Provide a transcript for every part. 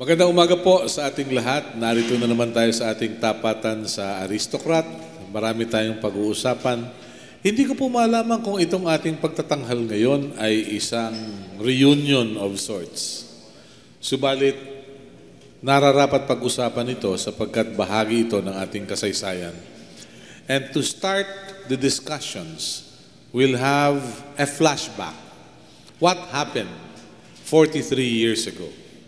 Magandang umaga po sa ating lahat. Narito na naman tayo sa ating tapatan sa Aristocrat. Marami tayong pag-uusapan. Hindi ko po malaman kung itong ating pagtatanghal ngayon ay isang reunion of sorts. Subalit, nararapat pag-usapan ito sapagkat bahagi ito ng ating kasaysayan. And to start the discussions, we'll have a flashback. What happened 43 years ago?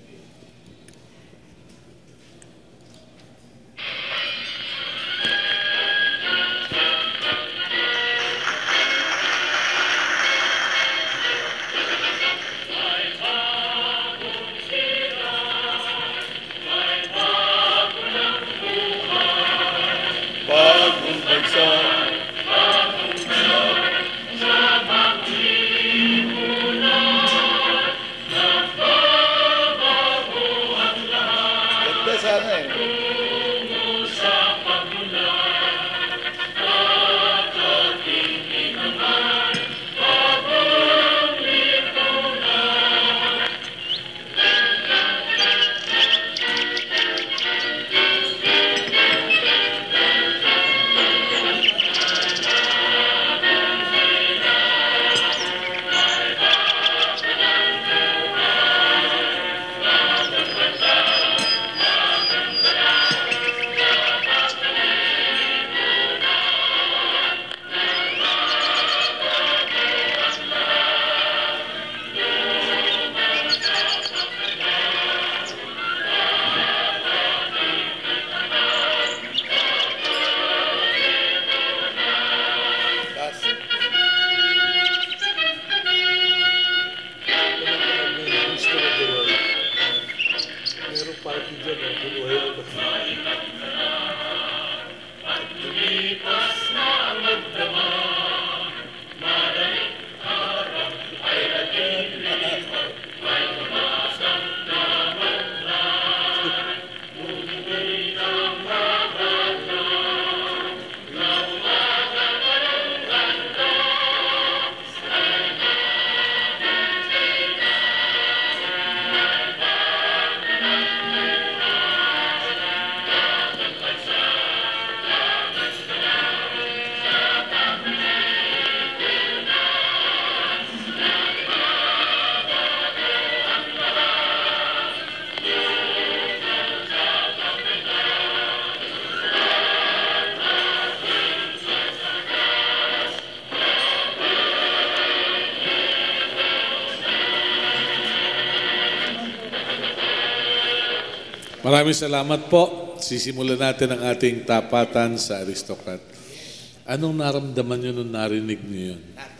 Maraming salamat po. Sisimulan natin ang ating tapatan sa Aristocrat. Anong naramdaman nyo nung narinig nyo yun?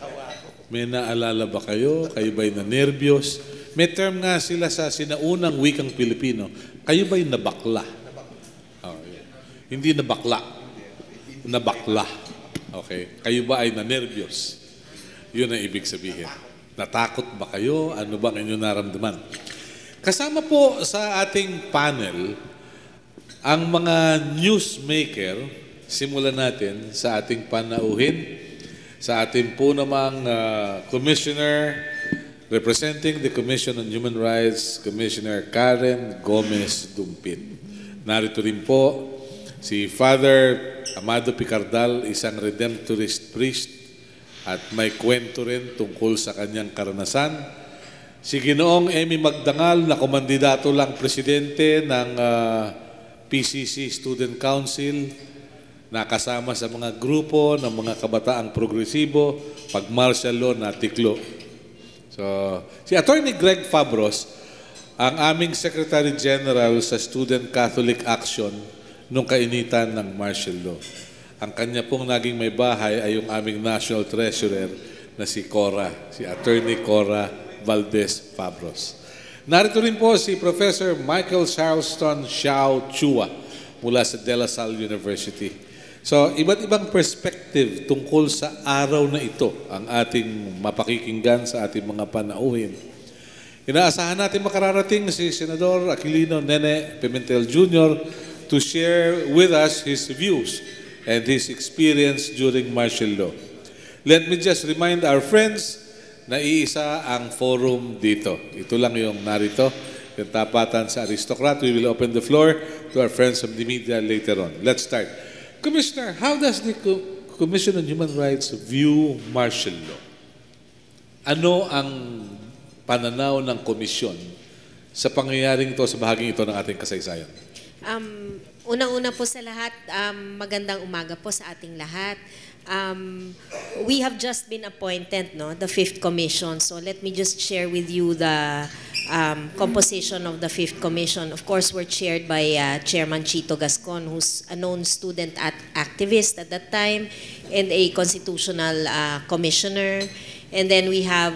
May naalala ba kayo? Kayo ba'y na-nervyos? May term nga sila sa sinaunang wikang Pilipino. Kayo ba'y nabakla? Oh, yeah. Hindi nabakla. Nabakla. Okay. Kayo ba ay na-nervyos? Yun ang ibig sabihin. Natakot ba kayo? Ano bang inyong naramdaman? Kasama po sa ating panel ang mga newsmaker. Simulan natin sa ating panauhin. Sa ating po namang Commissioner representing the Commission on Human Rights, Commissioner Karen Gomez Dumpit. Narito rin po si Father Amado Picardal, isang Redemptorist priest at may kwento rin tungkol sa kanyang karanasan. Si Ginoong Emmy Magdangal na kumandidato lang presidente ng PCC Student Council, nakasama sa mga grupo ng mga kabataang progresibo, pag martial law na tiklo. So, si Attorney Greg Fabros, ang aming Secretary General sa Student Catholic Action nung kainitan ng martial law. Ang kanya pong naging may bahay ay yung aming National Treasurer na si Cora, si Attorney Cora Valdez Fabros. Narito rin po si Professor Michael Charleston Xiao Chua mula sa De La Salle University. So, iba't ibang perspective tungkol sa araw na ito ang ating mapakikinggan sa ating mga panauhin. Inaasahan natin makararating si Senador Aquilino Nene Pimentel Jr. to share with us his views and his experience during martial law. Let me just remind our friends na iisa ang forum dito. Ito lang yung narito. yung tapatan sa aristocrat. We will open the floor to our friends of the media later on. Let's start. Commissioner, how does the Commission on Human Rights view martial law? Ano ang pananaw ng komisyon sa pangyayaring ito, sa bahaging ito ng ating kasaysayan? Unang-una po sa lahat, magandang umaga po sa ating lahat. We have just been appointed, no, the 5th Commission. So let me just share with you the composition of the 5th Commission. Of course, we're chaired by Chairman Chito Gascon, who's a known student activist at that time, and a constitutional commissioner. And then we have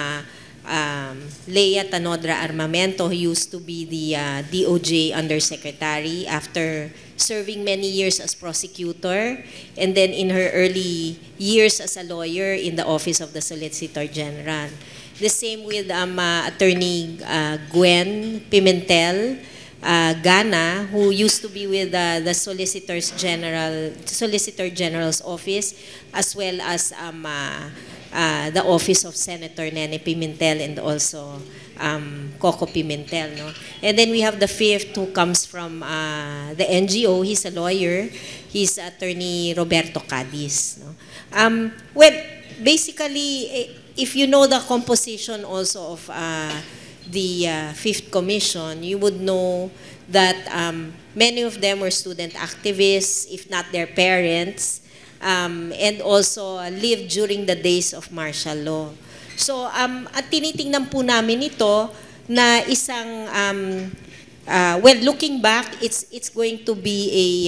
Lea Tanodra Armamento, who used to be the DOJ Undersecretary after serving many years as prosecutor, and then in her early years as a lawyer in the Office of the Solicitor General. The same with Attorney Gwen Pimentel Gana, who used to be with the Solicitor General's office, as well as the office of Senator Nene Pimentel and also Coco Pimentel. No? And then we have the 5th, who comes from the NGO. He's a lawyer. He's Attorney Roberto Cadiz. No? Well, basically, if you know the composition also of the 5th Commission, you would know that many of them were student activists, if not their parents, and also lived during the days of martial law. So, at tinitingnan po namin ito na isang, well, looking back, it's going to be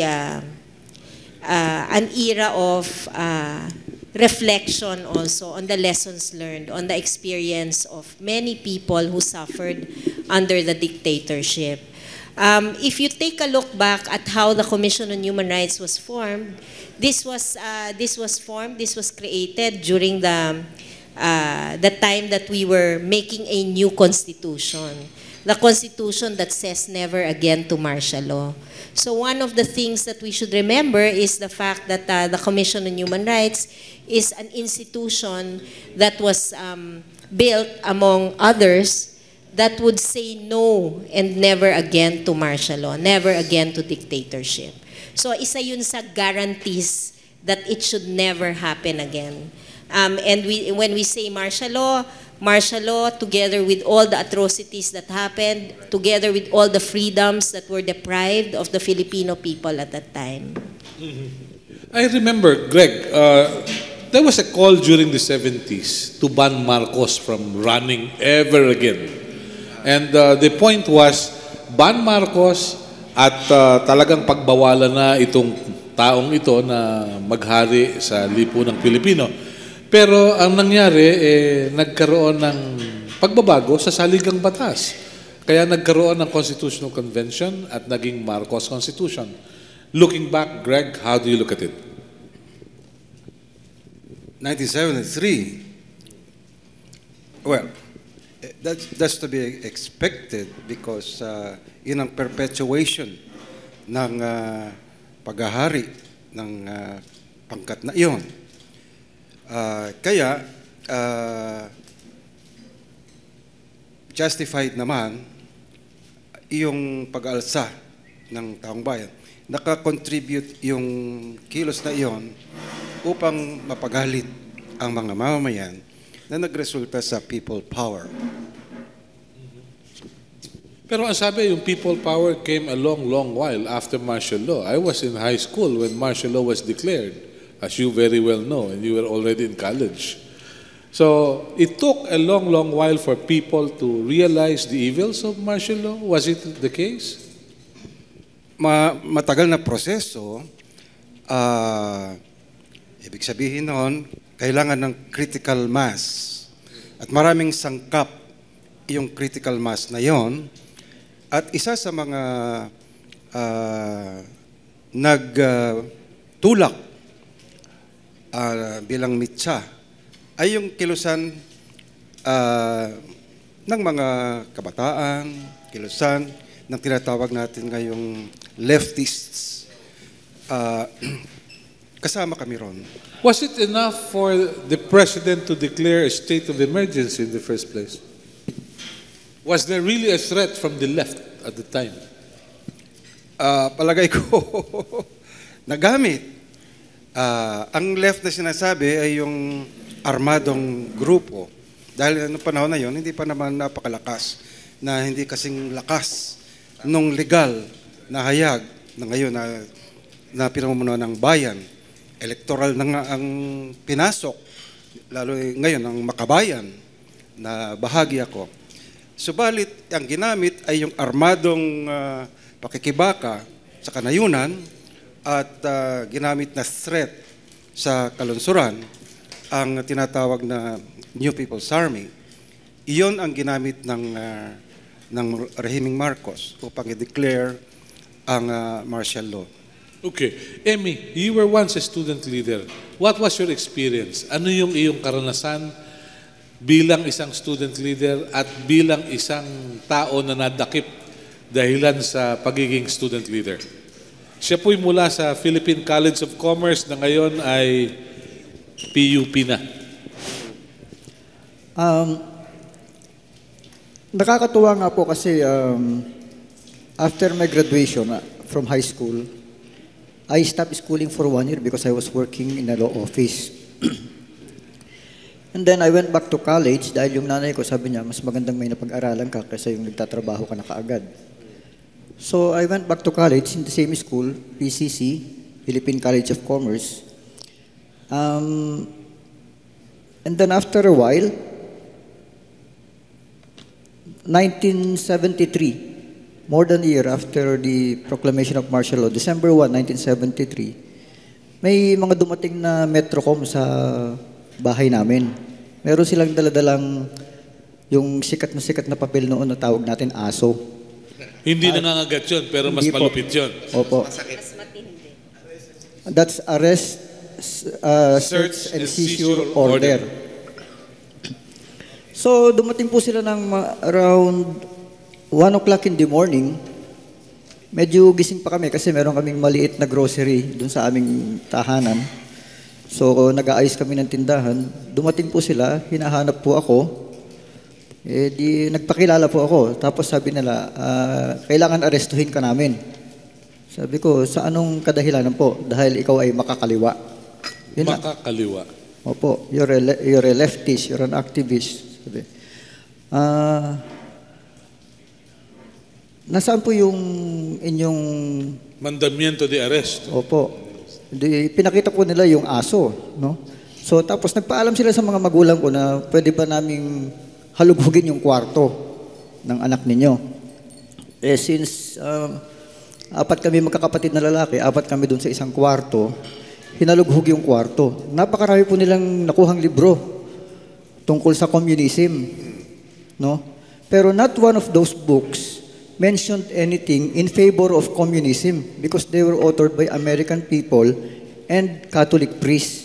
an era of reflection also on the lessons learned, on the experience of many people who suffered under the dictatorship. If you take a look back at how the Commission on Human Rights was formed, this was created during the time that we were making a new constitution, the constitution that says never again to martial law. So one of the things that we should remember is the fact that the Commission on Human Rights is an institution that was built, among others, that would say no and never again to martial law, never again to dictatorship. So isa yun sa guarantees that it should never happen again. And when we say martial law together with all the atrocities that happened, together with all the freedoms that were deprived of the Filipino people at that time. I remember, Greg, there was a call during the 70s to ban Marcos from running ever again. And the point was, ban Marcos at talagang pagbawalan na itong taong ito na maghari sa lipunang Pilipino. Pero ang nangyari, nagkaroon ng pagbabago sa saligang batas. Kaya nagkaroon ng Constitutional Convention at naging Marcos Constitution. Looking back, Greg, how do you look at it? 1973. Well, that's to be expected because yun ang perpetuation ng paghahari ng pangkat na iyon. Kaya, justified naman yung pag-alsa ng taong bayan. Nakakontribute yung kilos na iyon upang mapagalit ang mga mamamayan na nagresulta sa people power. Pero ang sabi, yung people power came a long while after martial law. I was in high school when martial law was declared, as you very well know, and you were already in college. So it took a long while for people to realize the evils of martial law. Was it the case? Matagal na proseso. Ibig sabihin noon, kailangan ng critical mass. At maraming sangkap yung critical mass na yon. At isa sa mga nagtulak bilang mitsa ay yung kilusan ng mga kabataan, kilusan ng tinatawag natin ngayong leftists. Kasama kami ron. Was it enough for the President to declare a state of emergency in the first place? Was there really a threat from the left at the time? Palagay ko, nagamit. Ang left na sinasabi ay yung armadong grupo. Dahil noong panahon na yon, hindi pa naman napakalakas, na hindi kasing lakas nung legal na hayag na ngayon na pinamumuno ng bayan. Electoral na nga ang pinasok, lalo ngayon ang makabayan na bahagi ako. Subalit, ang ginamit ay yung armadong pakikibaka sa kanayunan at ginamit na threat sa kalunsuran ang tinatawag na New People's Army. Iyon ang ginamit ng rehimeng Marcos upang i-declare ang martial law. Okay. Emmy, you were once a student leader. What was your experience? Ano yung iyong karanasan bilang isang student leader at bilang isang tao na nadakip dahilan sa pagiging student leader? Siya po'y mula sa Philippine College of Commerce na ngayon ay PUP na. Nakakatuwa nga po kasi after my graduation from high school, I stopped schooling for 1 year because I was working in a law office. And then I went back to college dahil yung nanay ko sabi niya, mas magandang may napag-aralan ka kaysa yung nagtatrabaho ka na kaagad. So I went back to college in the same school, PCC, Philippine College of Commerce. And then after a while, 1973, more than a year after the proclamation of martial law, December 1, 1973, may mga dumating na Metrocom sa bahay namin. Meron silang daladalang yung sikat na papel noon na tawag natin ASO. Hindi nangangagat yun, pero mas Hindi po. malupit yun. Opo. Mas matindi. That's arrest, search and seizure order. So dumating po sila ng around 1 o'clock in the morning. Medyo gising pa kami kasi meron kaming maliit na grocery dun sa aming tahanan. So nag-aayos kami ng tindahan. Dumating po sila, hinahanap po ako. Di nagpakilala po ako. Tapos sabi nila, kailangan arestuhin ka namin. Sabi ko, sa anong kadahilanan po? Dahil ikaw ay makakaliwa. Yun na. Makakaliwa. Opo, you're a leftist, you're an activist. Sabi. Nasaan po yung inyong... Mandamiento de arresto. Opo. Pinakita po nila yung aso, no? So tapos nagpaalam sila sa mga magulang ko na pwede ba naming halugugin yung kwarto ng anak ninyo. Since 4 kami magkakapatid na lalaki, 4 kami doon sa isang kwarto, hinalughug yung kwarto. Napakarami po nilang nakuhang libro tungkol sa communism, no? Pero not one of those books mentioned anything in favor of communism because they were authored by American people and Catholic priests.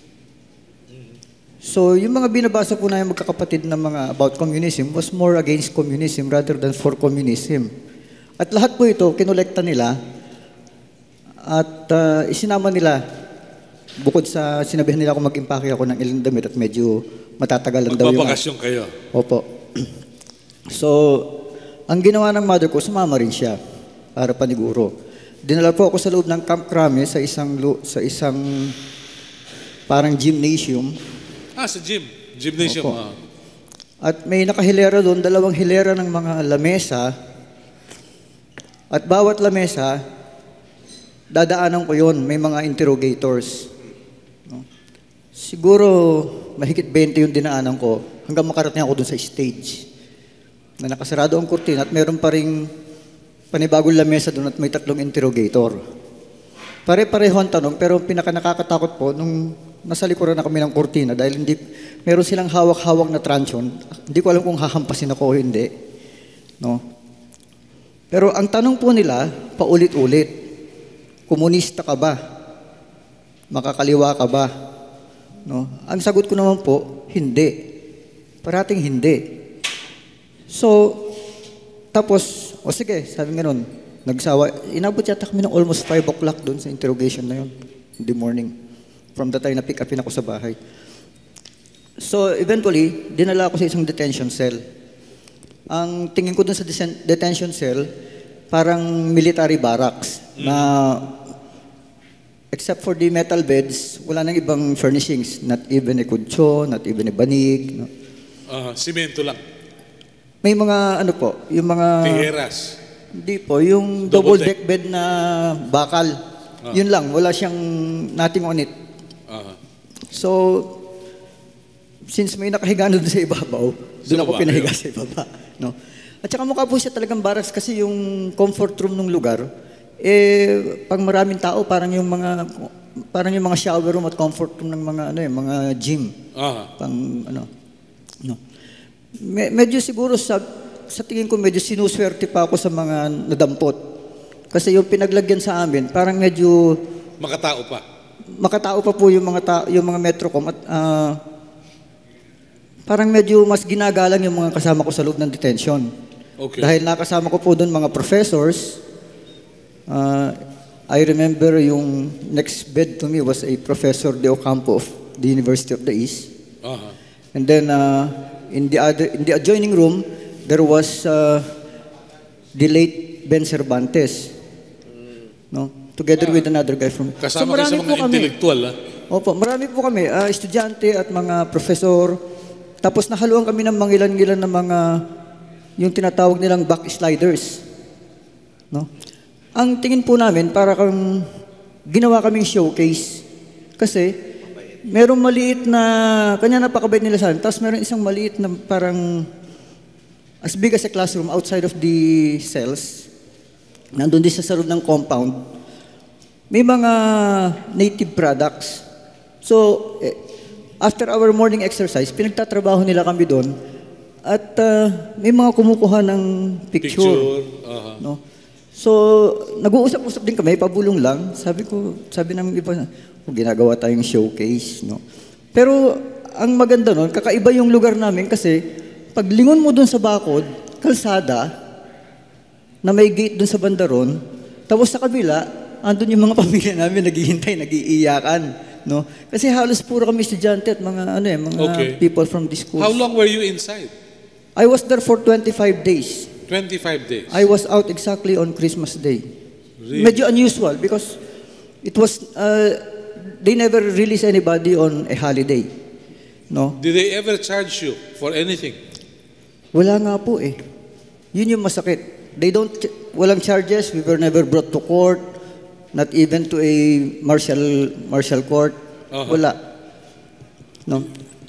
So, yung mga binabasa po na yung magkakapatid na mga about communism was more against communism rather than for communism. At lahat po ito, kinolekta nila at isinama nila bukod sa sinabihan nila ako mag-impake ako ng ilang damit at medyo matatagalan daw yung... Magbabakasyon kayo. Opo. So, ang ginawa ng mother ko, sumama rin siya para paniguro. Dinala po ako sa loob ng Camp Crame sa isang parang gymnasium. Sa gym. Gymnasium. Opo. At may nakahilera doon, 2 hilera ng mga lamesa. At bawat lamesa, dadaanan ko yon, may mga interrogators. No? Siguro, mahigit 20 yung dinaanan ko hanggang makarating ako doon sa stage. Na nakasarado ang kurtina at meron pa ring panibagong lamesa doon at may 3 interrogator. Pare-pareho ang tanong, pero pinaka nakakatakot po nung nasa likuran na kami ng kurtina dahil meron silang hawak-hawak na truncheon. Hindi ko alam kung hahampasin ako o hindi. No? Pero ang tanong po nila, paulit-ulit, komunista ka ba? Makakaliwa ka ba? No? Ang sagot ko naman po, hindi. Parating hindi. So, tapos, sige, sabi nga nun, nagsawa. Inabot yata kami ng almost 5 o'clock doon sa interrogation na yun, in the morning. From the time na pick upin ako sa bahay. So, eventually, dinala ako sa isang detention cell. Ang tingin ko dun sa detention cell, parang military barracks na except for the metal beds, wala nang ibang furnishings. Not even a kutso, not even a banig. No? Simento lang. May mga ano po, yung mga... Tijeras. Hindi po, yung Double double deck bed na bakal. Yun lang, wala siyang nothing on it. So, since may nakahiga doon sa ibabaw, doon ako baba pinahiga kayo? sa ibaba. No? At saka mukha po siya talagang barracks kasi yung comfort room ng lugar, pag maraming tao, parang yung mga shower room at comfort room ng mga mga gym. Pang no. Medyo siguro sa tingin ko medyo sinuswerte pa ako sa mga nadampot. Kasi yung pinaglagyan sa amin, parang medyo makatao pa po yung mga Metrocom at parang medyo mas ginagalang yung mga kasama ko sa loob ng detention. Okay. Dahil nakasama ko po doon mga professors. I remember yung next bed to me was a Professor De Ocampo of the University of the East. And then in the adjoining room, there was the late Ben Cervantes. No? Together with another guy from... Kasama kayo sa mga intellectual, Opo, marami po kami, estudyante at mga profesor. Tapos nahaluan kami ng mangilan-ngilan na mga, yung tinatawag nilang backsliders. No? Ang tingin po namin, para kang ginawa kaming showcase. Kasi, merong maliit na, kanya napakabait nila sa amin, tapos meron isang maliit na parang, as big as a classroom outside of the cells, nandun din sa loob ng compound, may mga native products. So, after our morning exercise, pinagtatrabaho nila kami doon at may mga kumukuha ng picture. No? So, nag-uusap-usap din kami, pabulong lang. Sabi ng iba, ginagawa tayong showcase. No? Pero, ang maganda nun, kakaiba yung lugar namin kasi pag lingon mo doon sa bakod, kalsada, na may gate doon sa bandaron, tapos sa kabila, andun yung mga pamilya namin naghihintay, nag-iiyakan, no? Kasi halos puro kami estudyante at mga people from the schools. How long were you inside? I was there for 25 days. 25 days. I was out exactly on Christmas Day. Really? Medyo unusual because it was they never release anybody on a holiday. No? Did they ever charge you for anything? Wala nga po eh. Yun yung masakit. Walang charges. We were never brought to court. Not even to a martial court. Wala. No.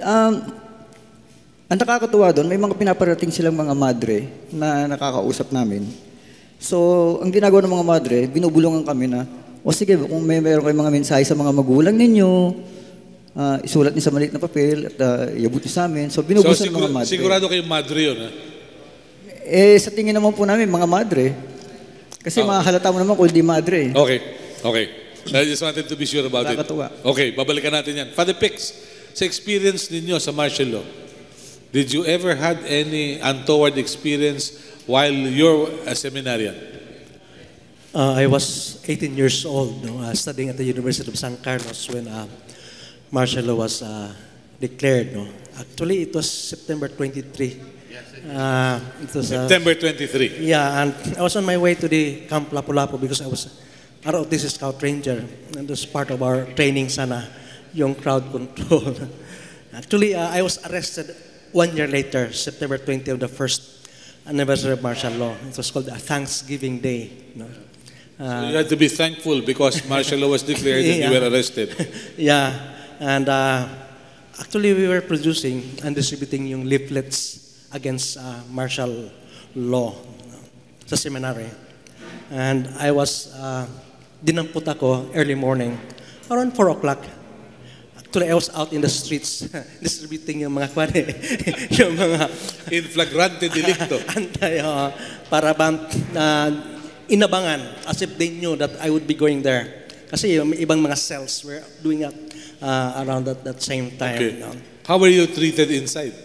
Ang nakakatuwa doon, may mga pinaparating silang mga madre na nakakausap namin. So, ang ginagawa ng mga madre, binubulungan kami na, sige, kung meron kayong mga mensahe sa mga magulang ninyo, isulat niyo sa maliit na papel at iabot niyo sa amin. So, binubusan ng mga madre. Sigurado kayong madre yun, ha? Sa tingin naman po namin, mga madre. Kasi mahalata mo naman kung hindi madre. Okay. I just wanted to be sure about it. Nakakatuwa. Okay, babalikan natin yan. Father Pix, sa experience ninyo sa martial law, did you ever had any untoward experience while you're a seminarian? I was 18 years old, studying at the University of San Carlos when martial law was declared. Actually, it was September 23. It was September 23. Yeah, and I was on my way to the Camp Lapu-Lapu because I was ROTC Scout Ranger, and it was part of our training sana, yung crowd control. Actually, I was arrested 1 year later, September 20 of the first anniversary of martial law. It was called a Thanksgiving Day. So you had to be thankful because martial law was declared and you were arrested. Yeah, and actually we were producing and distributing yung leaflets against martial law sa seminary. And I was, dinamput ako early morning, around 4 o'clock. Actually, I was out in the streets distributing yung mga yung mga In flagrante delicto. para inabangan as if they knew that I would be going there. Kasi yung ibang mga cells were doing it around that same time. Okay. How were you treated inside?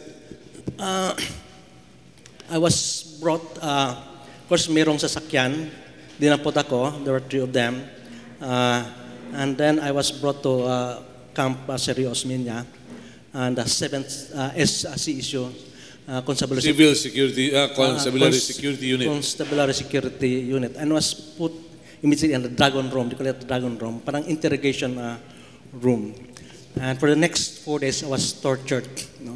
I was brought, of course, merong sasakyan. Dinampot ako. There were 3 of them. And then I was brought to Camp Serio Osmeña and the 7th SCSU. constabulary Civil Security, Constabulary Security Unit. Constabulary Security Unit, and was put immediately in the Dragon Room. They call it the Dragon Room, parang interrogation room. And for the next 4 days, I was tortured. No?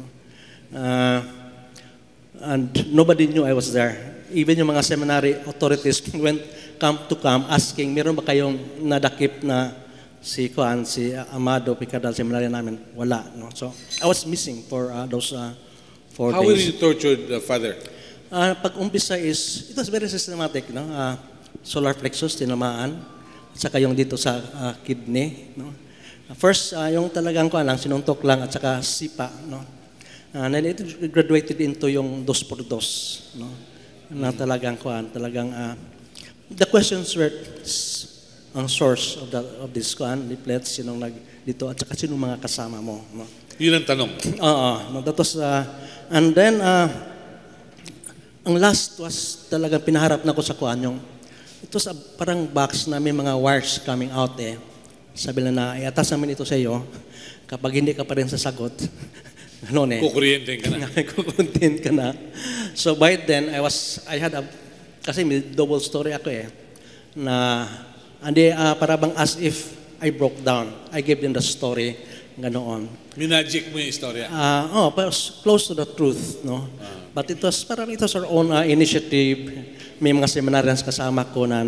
And nobody knew I was there. Even yung mga seminary authorities went camp to camp asking, meron ba kayong nadakip na si Amado Picadal seminary namin? Wala. No? So I was missing for those 4 days. How were you tortured, Father? Pag-umpisa it was very systematic. No? Solar plexus, tinamaan. At saka yung dito sa kidney. No? First, yung talagang sinuntok lang at saka sipa. No? And then it graduated into yung dos por dos. No? Na talagang the questions were ang source of this leaflets, sinong dito at saka sinong mga kasama mo. No? Yun ang tanong. No, that was, and then, ang last was talagang pinaharap na ko sa yung, it was parang box na may mga wires coming out eh. Sabi na iatas namin ito sa iyo, kapag hindi ka pa rin sasagot, ano eh. Kukuryenten ka na. Kukuryenten ka na. So by then, kasi may double story ako eh, na, parang as if I broke down. I gave them the story, ganoon. Minagic mo yung istorya. But it was close to the truth, no? But it was our own initiative. May mga seminarians kasama ko na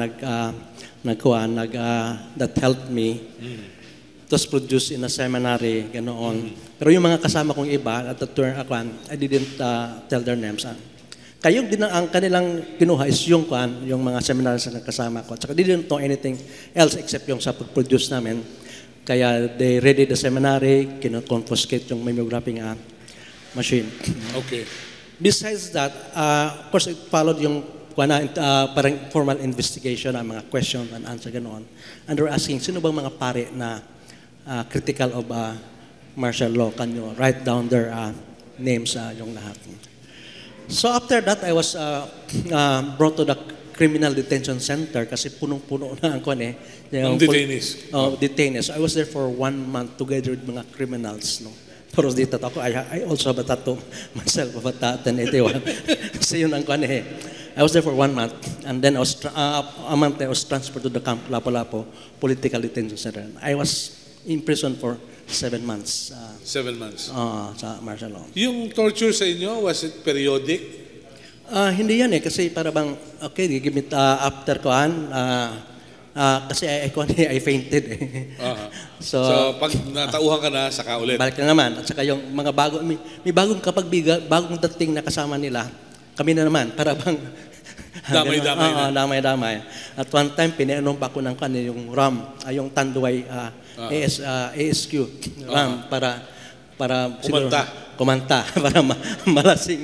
that helped me. It was produced in a seminary, ganoon. Pero yung mga kasama kong iba, at the turn, I didn't tell their names. Kaya ang kanilang kinuha is yung mga seminarians na kasama ko. At saka they didn't know anything else except yung sa pag-produce namin. Kaya they raided the seminary, confiscate yung mimeographing machine. Okay. Besides that, of course, it followed yung parang formal investigation, mga question and answer, ganoon. And they were asking, sino bang mga pare na critical of martial law? Can you write down their names, yung lahat? So after that, I was brought to the Criminal Detention Center kasi punong-puno na ang detainees. Detainees. I was there for 1 month together with mga criminals. No? Pero dito ako, I also have a tattoo myself of a 1081. Kasi yun ang I was there for 1 month, and then a month I was transferred to the Camp Lapu-Lapu Political Detention Center. I was in prison for 7 months. 7 months. Sa martial law. Yung torture sa inyo, was it periodic? Hindi yan kasi para bang, okay, give it after kasi I fainted eh. So pag natauhan ka na, saka ulit. Balik na naman. At saka yung mga may bagong bagong dating na kasama nila, kami na naman, para bang damay-damay na. Damay-damay. At one time, pinainom pa ako ng yung RAM, yung Tanduay ASQ RAM, para kumanta para malasing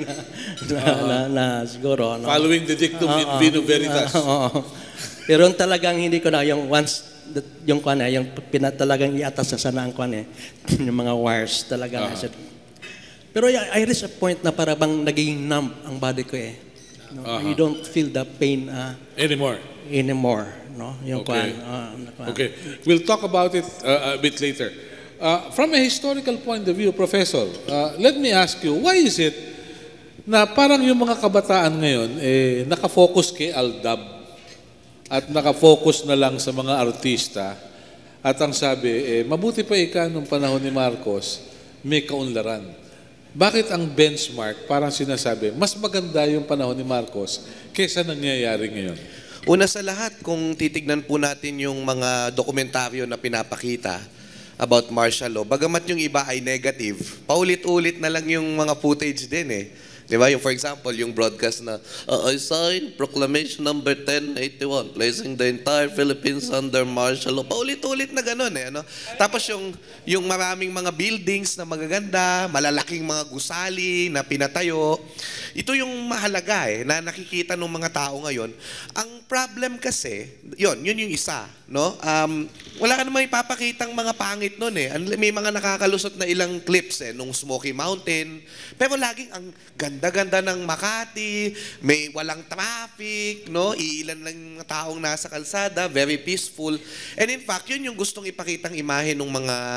na siguro. No? Following the dictum in vino veritas. Pero talagang hindi ko na yung once yung talagang iatas sa sana ang yung mga wires talagang. Pero I reached a point na para bang naging numb ang body ko eh. No? You don't feel the pain anymore. No? Yung okay. We'll talk about it a bit later. From a historical point of view, Professor, let me ask you, why is it na parang yung mga kabataan ngayon nakafocus kay Aldab at nakafocus na lang sa mga artista at ang sabi, mabuti pa ika nung panahon ni Marcos, may kaunlaran. Bakit ang benchmark, parang sinasabi, mas maganda yung panahon ni Marcos kaysa nangyayari ngayon? Una sa lahat, kung titignan po natin yung mga dokumentaryo na pinapakita about martial law, bagamat yung iba ay negative, paulit-ulit na lang yung mga footage din eh. Di ba? Yung for example, yung broadcast na, I signed Proclamation number 1081, placing the entire Philippines under martial law. Paulit-ulit na gano'n eh. Ano? Tapos yung maraming mga buildings na magaganda, malalaking mga gusali na pinatayo, ito yung mahalaga eh, na nakikita ng mga tao ngayon. Ang problem kasi, yun yung isa. No? Wala ka naman ipapakitang mga pangit nun eh. May mga nakakalusot na ilang clips eh, nung Smoky Mountain. Pero laging ang ganda-ganda ng Makati, may walang traffic, no? Iilan lang mga taong nasa kalsada, very peaceful. And in fact, yun yung gustong ipakitang imahe ng mga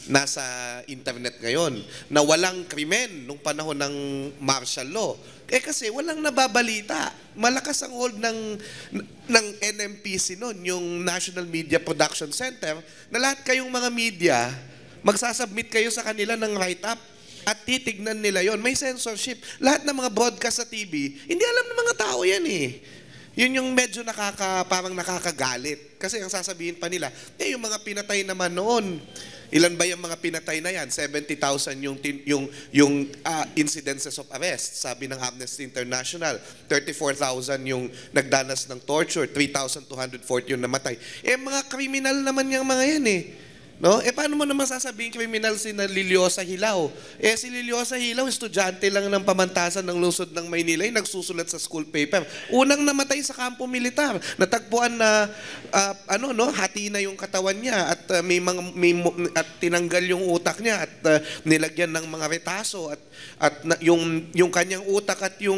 nasa internet ngayon na walang krimen nung panahon ng martial law. Kasi walang nababalita. Malakas ang hold ng NMPC noon, yung National Media Production Center, na lahat kayong mga media, magsasubmit kayo sa kanila ng write-up at titignan nila yon. May censorship. Lahat ng mga broadcast sa TV, hindi alam ng mga tao yan eh. Yun yung medyo parang nakakagalit. Kasi ang sasabihin pa nila, yung mga pinatay naman noon, ilan ba yung mga pinatay na yan? 70,000 yung incidences of arrest, sabi ng Amnesty International. 34,000 yung nagdanas ng torture, 3,240 yung namatay. Mga kriminal naman yung mga yan eh. No? Paano mo naman sasabihin criminal si Liliosa Hilao? Si Liliosa Hilao, estudyante lang ng pamantasan ng lungsod ng Maynila, nagsusulat sa school paper. Unang namatay sa kampo militar. Natagpuan na hati na yung katawan niya at at tinanggal yung utak niya at nilagyan ng mga retaso at yung kanyang utak at yung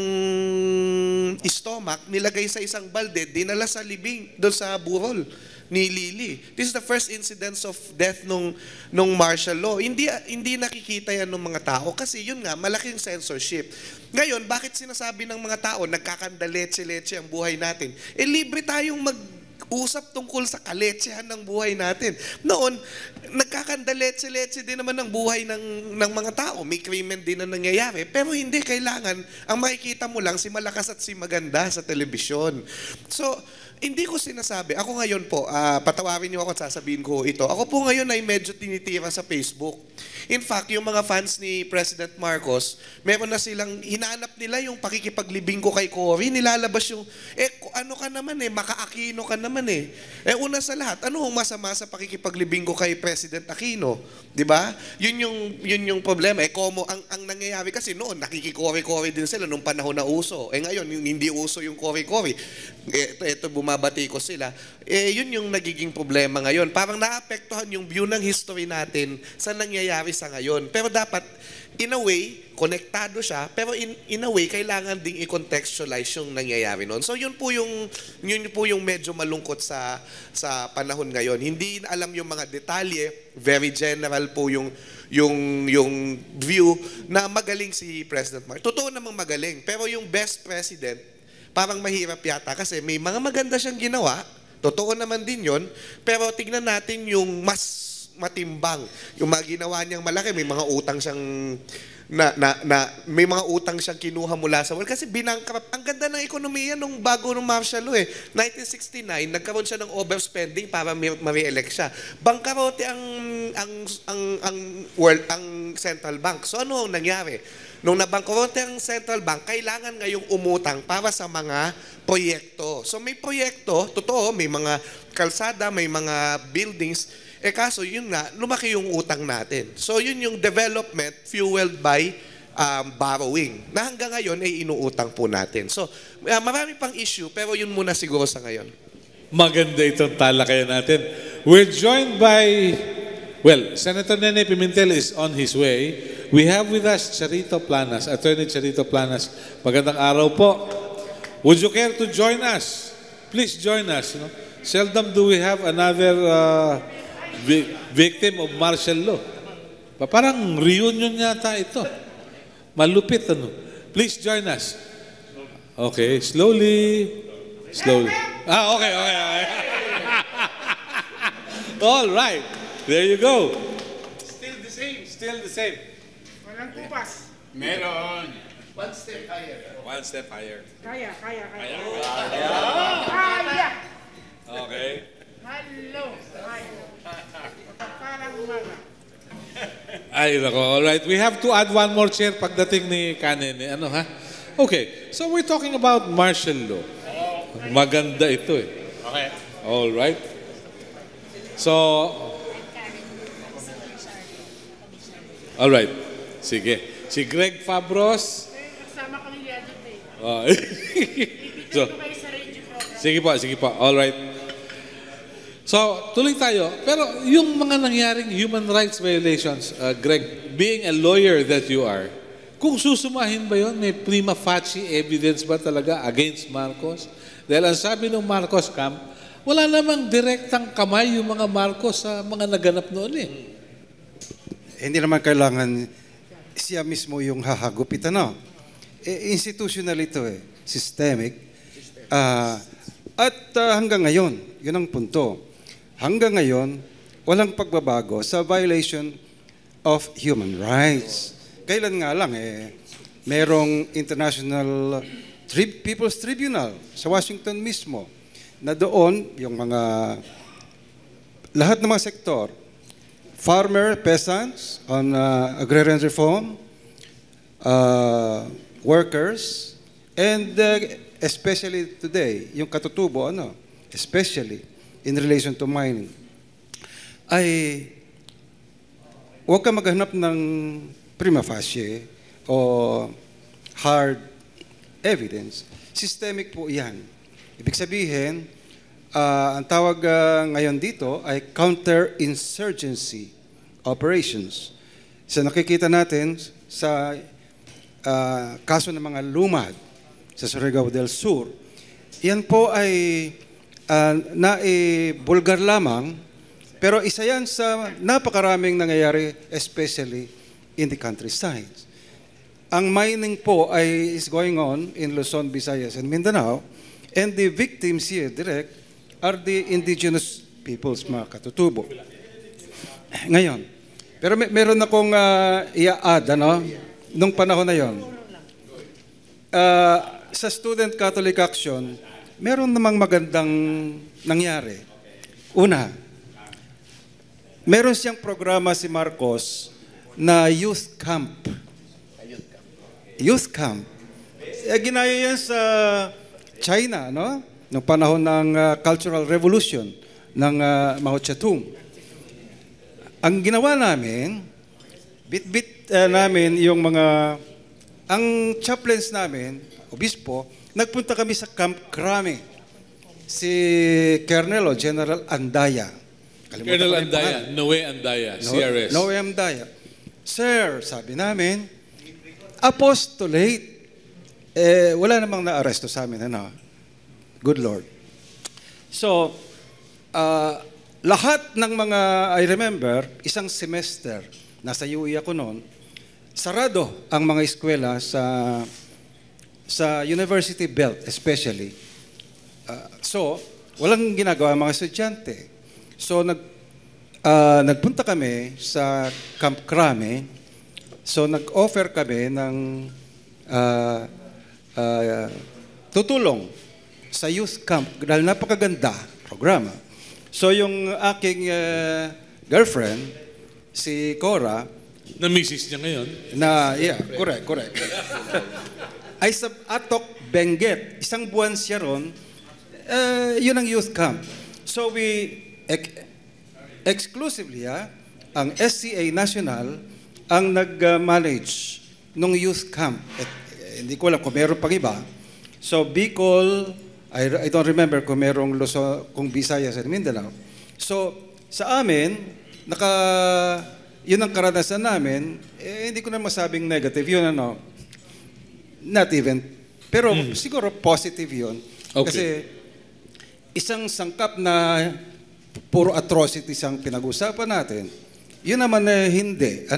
stomach nilagay sa isang balde, dinala sa libing doon sa burol ni Lili. This is the first incidence of death nung martial law. Hindi nakikita yan ng mga tao kasi yun nga, malaking censorship. Ngayon, bakit sinasabi ng mga tao, nagkakandaletse-letse ang buhay natin? Libre tayong mag-usap tungkol sa kaletsehan ng buhay natin. Noon, nagkakandaletse-letse din naman ang buhay ng mga tao. May krimen din na nangyayari. Pero hindi kailangan, ang makikita mo lang si malakas at si maganda sa telebisyon. So, hindi ko sinasabi. Ako ngayon po, patawarin niyo ako at sasabihin ko ito. Ako po ngayon ay medyo tinitira sa Facebook. In fact, yung mga fans ni President Marcos, meron na silang, hinanap nila yung pakikipaglibing ko kay Cory, nilalabas yung, ano ka naman Maka-Aquino ka naman una sa lahat, ano ang masama sa pakikipaglibing ko kay President Aquino? Diba? Yun yung problema. Ang nangyayari kasi noon, nakikikory-kory din sila nung panahon na uso. Ngayon, yung hindi uso yung kory-kory. Ito bumabati ko sila. Yun yung nagiging problema ngayon. Parang naapektuhan yung view ng history natin sa nangyayari sa ngayon. Pero dapat, in a way, konektado siya, pero in a way, kailangan ding i-contextualize yung nangyayari noon. So yun po yung medyo malungkot sa panahon ngayon. Hindi alam yung mga detalye, very general po yung view na magaling si President Marcos. Totoo namang magaling, pero yung best president, parang mahirap yata kasi may mga maganda siyang ginawa, totoo naman din yon, pero tignan natin yung mas matimbang. Yung mga ginawa niyang malaki, may mga utang siyang may mga utang siyang kinuha mula sa world kasi binangkrap. Ang ganda ng ekonomiya nung bago ng martial law 1969, nagkaroon siya ng overspending para ma-re-elect siya. Bangkarote ang central bank. So ano ang nangyari? Nung nabangkarote ang central bank, kailangan ngayong umutang para sa mga proyekto. So may proyekto, totoo, may mga kalsada, may mga buildings. Kaso yun nga, lumaki yung utang natin. So yun yung development fueled by borrowing. Na hanggang ngayon ay inuutang po natin. So marami pang issue, pero yun muna siguro sa ngayon. Maganda itong talakayan natin. We're joined by, Senator Nene Pimentel is on his way. We have with us Charito Planas, Attorney Charito Planas. Magandang araw po. Would you care to join us? Please join us. No? Seldom do we have another victim of martial law. Parang reunion yata ito. Malupit Please join us. Okay, slowly. Okay. All right. There you go. Still the same. Walang kupas. Meron. One step higher. Kaya. Okay. Hello. Parang umaga. Ay, nako. All right. We have to add one more chair pagdating ni Kanen. Ano ha? Okay. So we're talking about martial law. Maganda ito Okay. All right. So, all right. Sige. Si Greg Fabros. Kasama kami gadget So, sige po. All right. So, tuloy tayo. Pero yung mga nangyaring human rights violations, Greg, being a lawyer that you are, kung susumahin ba yun, may prima facie evidence ba talaga against Marcos? Dahil ang sabi ng Marcos camp, wala namang direktang kamay yung mga Marcos sa mga naganap noon hindi naman kailangan siya mismo yung hahagupitan. No? Institutional ito systemic. Hanggang ngayon, yun ang punto. Hanggang ngayon, walang pagbabago sa violation of human rights. Kailan nga lang merong International People's Tribunal sa Washington mismo na doon yung lahat ng mga sektor, farmer, peasants on agrarian reform, workers, and especially today, yung katutubo, especially in relation to mining, ay huwag ka maghanap ng prima facie o hard evidence. Systemic po yan. Ibig sabihin, ang tawag ngayon dito ay counterinsurgency operations. So nakikita natin sa kaso ng mga lumad sa Surigao del Sur, yan po ay naibulgar lamang, pero isa yan sa napakaraming nangyayari, especially in the countryside. Ang mining po is going on in Luzon, Visayas, and Mindanao, and the victims here direct are the indigenous peoples, mga katutubo. Ngayon, pero meron akong i-add, nung panahon na yon. Sa Student Catholic Action, meron namang magandang nangyari. Una, meron siyang programa si Marcos na youth camp. Youth camp. Ginaya yan sa China, noong panahon ng Cultural Revolution ng Mao Zedong. Ang ginawa namin, bit-bit namin yung ang chaplains namin, obispo, nagpunta kami sa Camp Crame. Si Colonel o General Andaya. Colonel Andaya, Noe Andaya, CRS. Noe Andaya. Sir, sabi namin, apostolate. Wala namang na-aresto sa amin. Good Lord. So, lahat ng mga, I remember, isang semester, nasa UE ako noon, sarado ang mga eskwela sa University Belt especially. So, walang ginagawa ang mga estudyante. So, nagpunta kami sa Camp Crame. So, nag-offer kami ng tutulong sa youth camp dahil napakaganda programa. So, yung aking girlfriend, si Cora, Na misis niya ngayon. Correct. Ay sa Atok, Benguet. Isang buwan siya ron. Yun ang youth camp. So we exclusively, ang SCA National ang nag-manage nung youth camp. Hindi ko alam kung meron pang iba. So Bicol, I don't remember kung merong Luzon, kung Visayas at Mindanao. So sa amin, yun ang karanasan namin, hindi ko na masabing negative. Yun not even. Pero siguro positive yun. Okay. Kasi isang sangkap na puro atrocities ang pinag-usapan natin, yun naman hindi.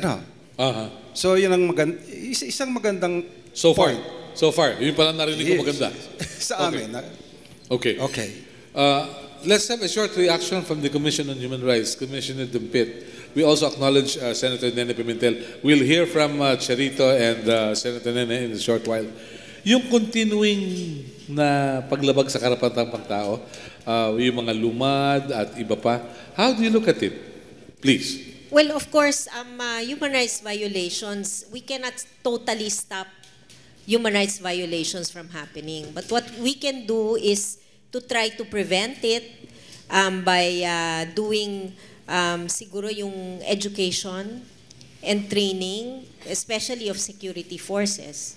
So yun ang isang magandang So far. point. So far. Yun pala narinig ko maganda. Sa amin. Okay. Okay. Let's have a short reaction from the Commission on Human Rights, Commissioner Dumpit. We also acknowledge Senator Nene Pimentel. We'll hear from Charito and Senator Nene in a short while. Yung continuing na paglabag sa karapatang pangtao, yung mga lumad at iba pa, how do you look at it? Please. Well, of course, human rights violations, we cannot totally stop human rights violations from happening. But what we can do is to try to prevent it by doing siguro yung education and training, especially of security forces.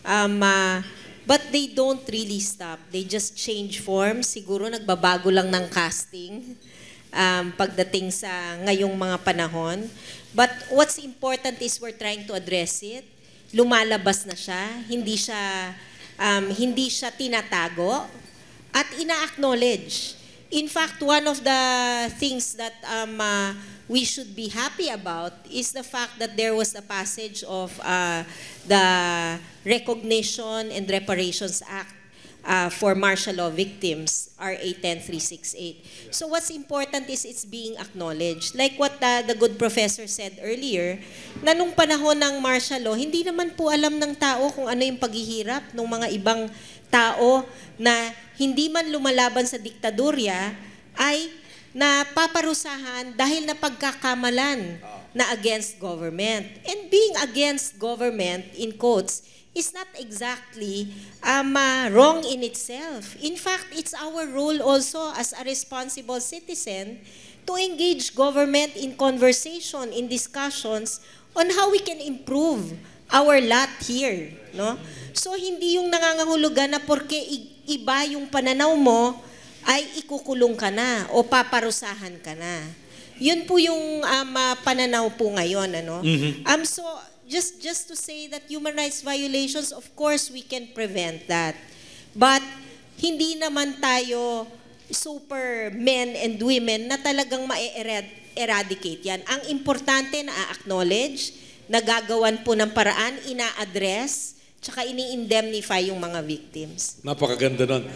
But they don't really stop. They just change form. Siguro nagbabago lang ng casting pagdating sa ngayong mga panahon. But what's important is we're trying to address it. Lumalabas na siya. Hindi siya tinatago at ina-acknowledge. In fact, one of the things that we should be happy about is the fact that there was a passage of the Recognition and Reparations Act for martial law victims, RA 10368. So what's important is it's being acknowledged. Like what the good professor said earlier, na nung panahon ng martial law, hindi naman po alam ng tao kung ano yung paghihirap ng mga ibang tao na hindi man lumalaban sa diktadurya ay napaparusahan dahil na pagkakamalan na against government. And being against government, in quotes, is not exactly wrong in itself. In fact, it's our role also as a responsible citizen to engage government in conversation, in discussions on how we can improve our lot here. No? So, hindi yung nangangahulugan na porke iba yung pananaw mo, ay ikukulong ka na o paparusahan ka na. Yun po yung pananaw po ngayon. Ano? So, just to say that human rights violations, of course, we can prevent that. But hindi naman tayo super men and women na talagang ma-eradicate yan. Ang importante na acknowledge, nagagawan po ng paraan, ina-address, tsaka ini-indemnify yung mga victims. Napakaganda nun.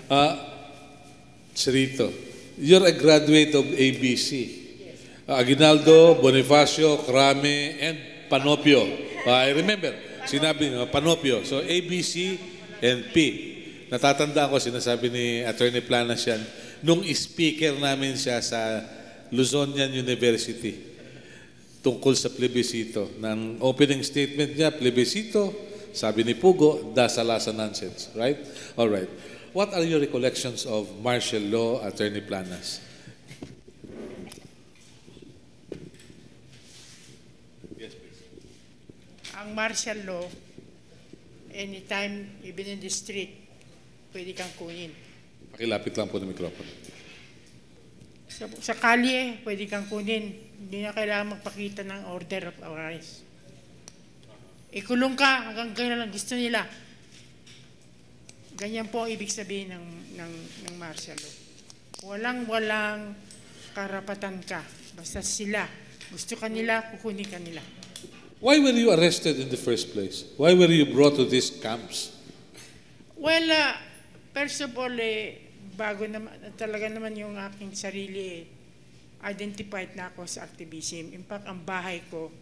Sarito, you're a graduate of ABC. Aguinaldo, Bonifacio, Crame, and Panopio. I remember, sinabi nga, Panopio. So, ABC and P. Natatanda ko, sinasabi ni Attorney Planas yan, nung speaker namin siya sa Luzonian University tungkol sa plebisito. Nang opening statement niya, plebisito, sabi ni Pugo, dasalasa nonsense. Right? All right. What are your recollections of martial law, Attorney Planas? Ang martial law, anytime, even in the street, pwede kang kunin. Pakilapit lang po ng mikropono. Sa kalye, pwede kang kunin. Hindi na kailangan magpakita ng order of arrest. Ikulong ka hanggang kailan gusto nila. Ganyan po ang ibig sabihin ng martial law. Walang karapatan ka. Basta sila. Gusto ka nila, kukunin ka nila. Why were you arrested in the first place? Why were you brought to these camps? Well, first of all, bago naman, talaga naman yung aking sarili, identified na ako sa activism. In fact, ang bahay ko,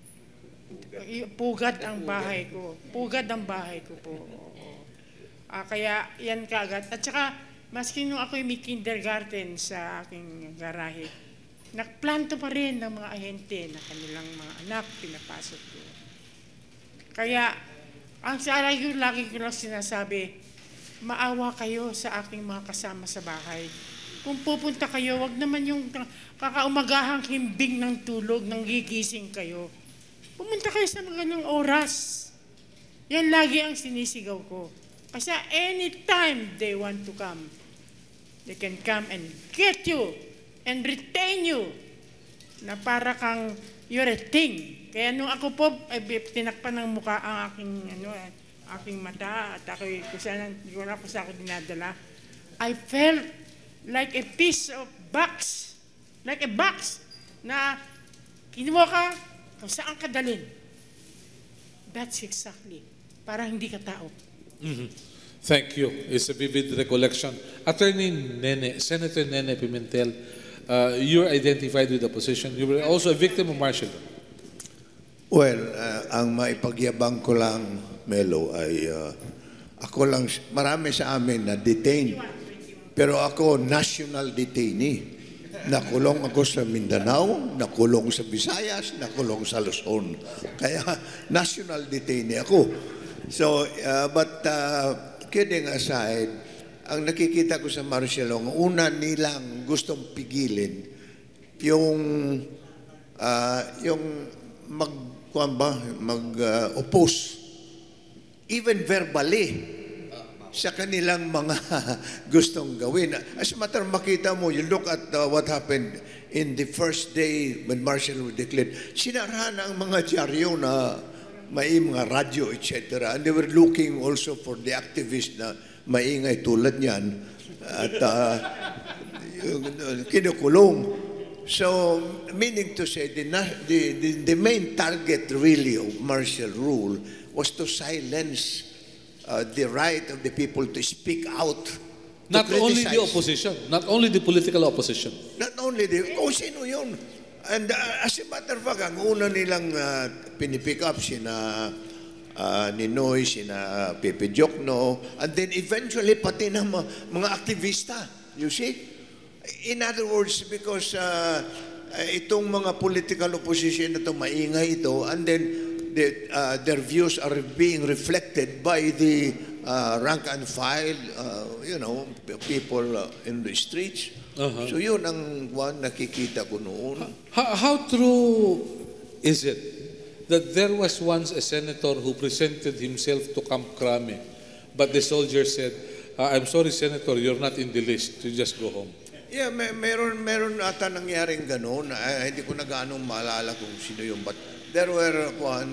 pugad ang bahay ko. Pugad ang bahay ko po. Kaya yan kaagad. At saka, maski nung ako may kindergarten sa aking garahe, nakplanto pa rin ng mga ahente na kanilang mga anak pinapasok ko. Kaya, ang lagi ko lang sinasabi, maawa kayo sa aking mga kasama sa bahay. Kung pupunta kayo, wag naman yung kakaumagahang himbing ng tulog, nang gigising kayo. Pumunta kayo sa mga ganung oras. Yan lagi ang sinisigaw ko. Kasi anytime they want to come, they can come and get you and retain you na para kang you're a thing. Kaya nung ako po, tinakpan ng mukha ang aking mata at ako'y wala ko sa ako dinadala, I felt like a piece of box, like a box na kinuha ka kung saan ka dalhin. That's exactly. Para hindi ka tao. Thank you. It's a vivid recollection. Attorney Nene, Senator Nene Pimentel, you're identified with the position. You were also a victim of martial law. Well, ang maipagyabang ko lang, Melo, ay ako lang, marami sa amin na detained. Pero ako, national detainee. Nakulong ako sa Mindanao, nakulong sa Visayas, nakulong sa Luzon. Kaya, national detainee ako. So, but kidding aside, ang nakikita ko sa martial law, una nilang gustong pigilin yung mag-oppose, even verbally, sa kanilang mga gustong gawin. As a matter, makita mo, you look at what happened in the first day when martial law declared, sinarahan ang mga dyaryo na may mga radyo, etc. And they were looking also for the activists na maingay tulad niyan. At kinukulong. So, meaning to say, the main target really of martial rule was to silence the right of the people to speak out. to Not only the criticize. opposition, not only the political opposition. Not only kung sino yun. And as a matter of fact, ang una nilang pinipick up sina Ninoy, sina Pepe Diokno, and then eventually pati ng mga aktivista. You see? In other words, because itong mga political opposition na ito, maingay ito, and then their views are being reflected by the rank and file, people in the streets. So yun ang nakikita ko noon. How true is it that there was once a senator who presented himself to Camp Crame, but the soldier said, I'm sorry, Senator, you're not in the list. You just go home. Yeah, meron ata nangyaring ganun. Hindi ko na gaano maalala kung sino yung, but there were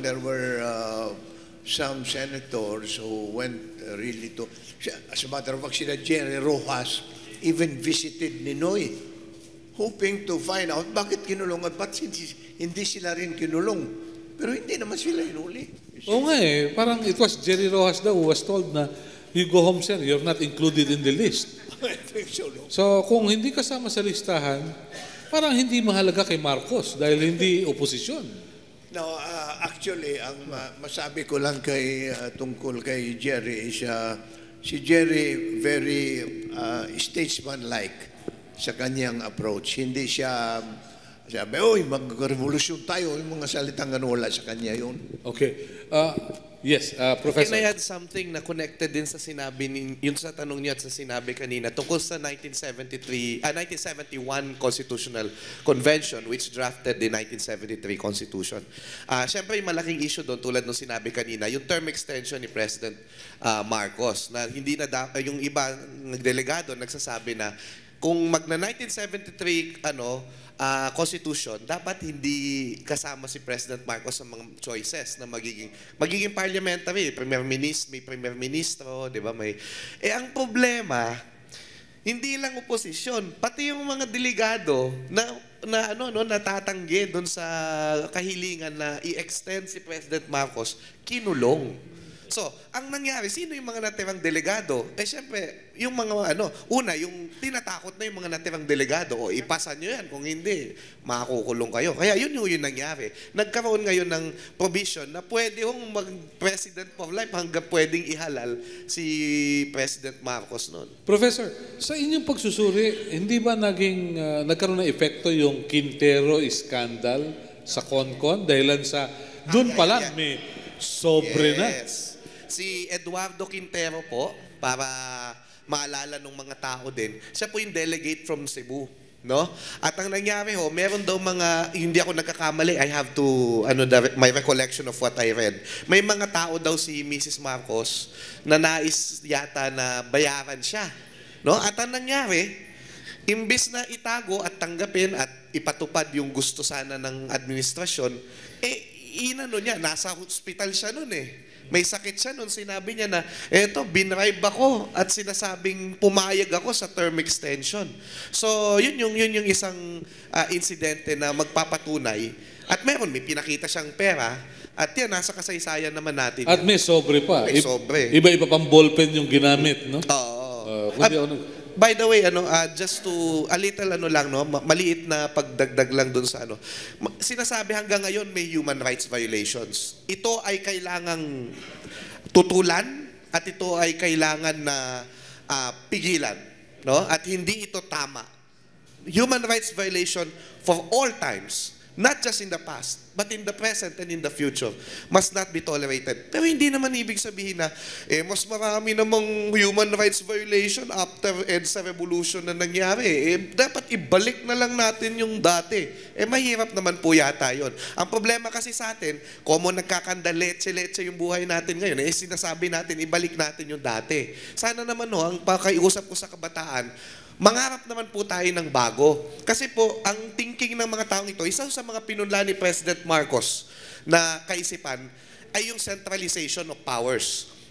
some senators who went really to, as a matter of fact, sila Jerry Rojas even visited Ninoy, hoping to find out bakit kinulong at ba't hindi sila rin kinulong. Pero hindi naman sila inuli. Oo nga parang it was Jerry Rojas daw who was told na, you go home, sir, you're not included in the list. I think so, no? So kung hindi kasama sa listahan, parang hindi mahalaga kay Marcos dahil hindi oposisyon. No, actually, ang masabi ko lang tungkol kay Jerry is si Jerry very statesman-like sa kanyang approach. Hindi siya sabi, mag-revolusyon tayo, yung mga salitang ganun, wala sa kanya yun. Okay. Yes, Professor. Can I add something na connected din sa sinabi yun sa tanong niyo at sa sinabi kanina tungkol sa 1971 Constitutional Convention which drafted the 1973 Constitution. Siyempre yung malaking issue doon tulad ng sinabi kanina, yung term extension ni President Marcos na hindi na yung iba nagdelegado nagsasabi na kung magna 1973 Constitution, dapat hindi kasama si President Marcos sa mga choices na magiging parliamentary, may premier ministro, 'di ba? Ang problema, hindi lang oposisyon, pati yung mga delegado na natatanggi doon sa kahilingan na i-extend si President Marcos, kinulong. So, ang nangyari, sino yung mga natirang delegado? Siyempre, yung mga yung tinatakot na yung mga natirang delegado, ipasa nyo yan, kung hindi, makakukulong kayo. Kaya yun yung nangyari. Nagkaroon ngayon ng provision na pwede yung mag-president for life hanggang pwedeng ihalal si President Marcos noon. Professor, sa inyong pagsusuri, hindi ba nagkaroon ng epekto yung Quintero scandal sa CONCON? Dahilan sa, doon pa lang may sobre na. Si Eduardo Quintero po, para maalala ng mga tao din, siya po yung delegate from Cebu. No? At ang nangyari meron daw hindi ako nagkakamali, I have to, my recollection of what I read. May mga tao daw si Mrs. Marcos na nais yata na bayaran siya. No? At ang nangyari, imbis na itago at tanggapin at ipatupad yung gusto sana ng administrasyon, niya, nasa hospital siya noon May sakit siya noon, sinabi niya na, binribe ako at sinasabing pumayag ako sa term extension. So, yun yung isang insidente na magpapatunay. At may pinakita siyang pera at yan, nasa kasaysayan naman natin. At may sobre pa. May sobre. Iba-iba pang ballpen yung ginamit, no? Oo. By the way, just to a little maliit na pagdagdag lang doon sa sinasabi hanggang ngayon may human rights violations. Ito ay kailangang tutulan at ito ay kailangan na pigilan, no? At hindi ito tama. Human rights violation for all times, not just in the past, but in the present and in the future, must not be tolerated. Pero hindi naman ibig sabihin na, mas marami namang human rights violation after EDSA revolution na nangyari. Dapat ibalik na lang natin yung dati. Mahirap naman po yata yun. Ang problema kasi sa atin, common nagkakandaletse-letse yung buhay natin ngayon, sinasabi natin, ibalik natin yung dati. Sana naman ang pakiusap ko sa kabataan, mangarap naman po tayo ng bago. Kasi po, ang thinking ng mga taong ito, isa sa mga pinunla ni President Marcos na kaisipan ay yung centralization of powers.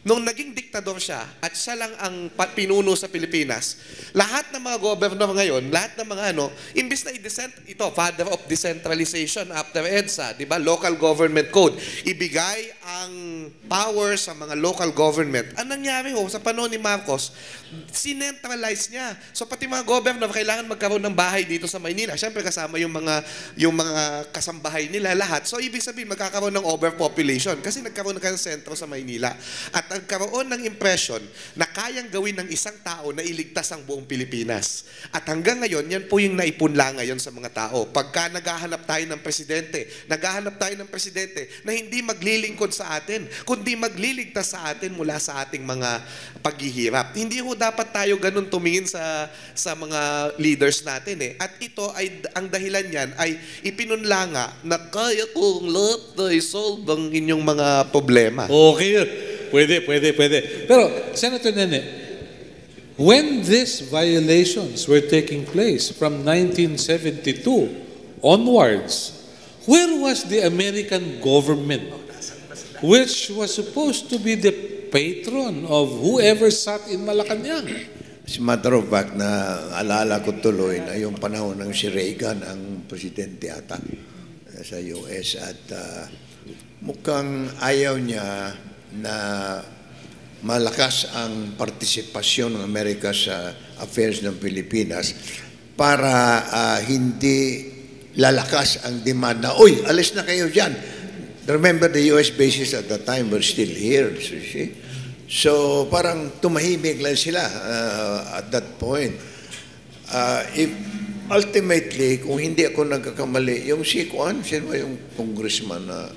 nung naging diktador siya at siya lang ang pinuno sa Pilipinas, lahat ng mga governor ngayon, lahat ng mga imbis na ito, father of decentralization after EDSA, di ba? Local Government Code. Ibigay ang power sa mga local government. Ang nangyari sa panahon ni Marcos, sinentralize niya. So pati mga governor kailangan magkaroon ng bahay dito sa Maynila. Siyempre kasama yung mga kasambahay nila lahat. So ibig sabihin magkakaroon ng overpopulation kasi nagkaroon ng sentro sa Maynila. At nagkaroon ng impression na kayang gawin ng isang tao na iligtas ang buong Pilipinas. At hanggang ngayon, yan po yung naipunla ngayon sa mga tao. Pagka naghahanap tayo ng presidente na hindi maglilingkod sa atin, kundi magliligtas sa atin mula sa ating mga paghihirap. Hindi ho dapat tayo ganun tumingin sa mga leaders natin eh. At ito ay, ang dahilan niyan ay ipinunla nga na kaya kong lahat na isolve ang inyong mga problema. Okay yun. Pwede. Pero, Senator Nene, when these violations were taking place from 1972 onwards, where was the American government, which was supposed to be the patron of whoever sat in Malacanang? As a matter of fact, na alala ko tuloy na yung panahon ng si Reagan ang presidente ata sa US at mukhang ayaw niya na malakas ang partisipasyon ng Amerika sa affairs ng Pilipinas para hindi lalakas ang demand na, uy, alis na kayo dyan. Remember, the US bases at the time were still here. So parang tumahimik lang sila at that point. If ultimately, kung hindi ako nagkakamali, yung si Juan, sino ba yung congressman na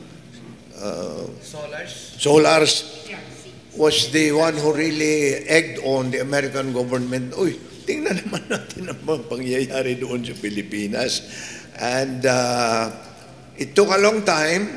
Solars was the one who really egged on the American government. Uy, tingnan naman natin ang mga pangyayari doon sa Pilipinas. And it took a long time.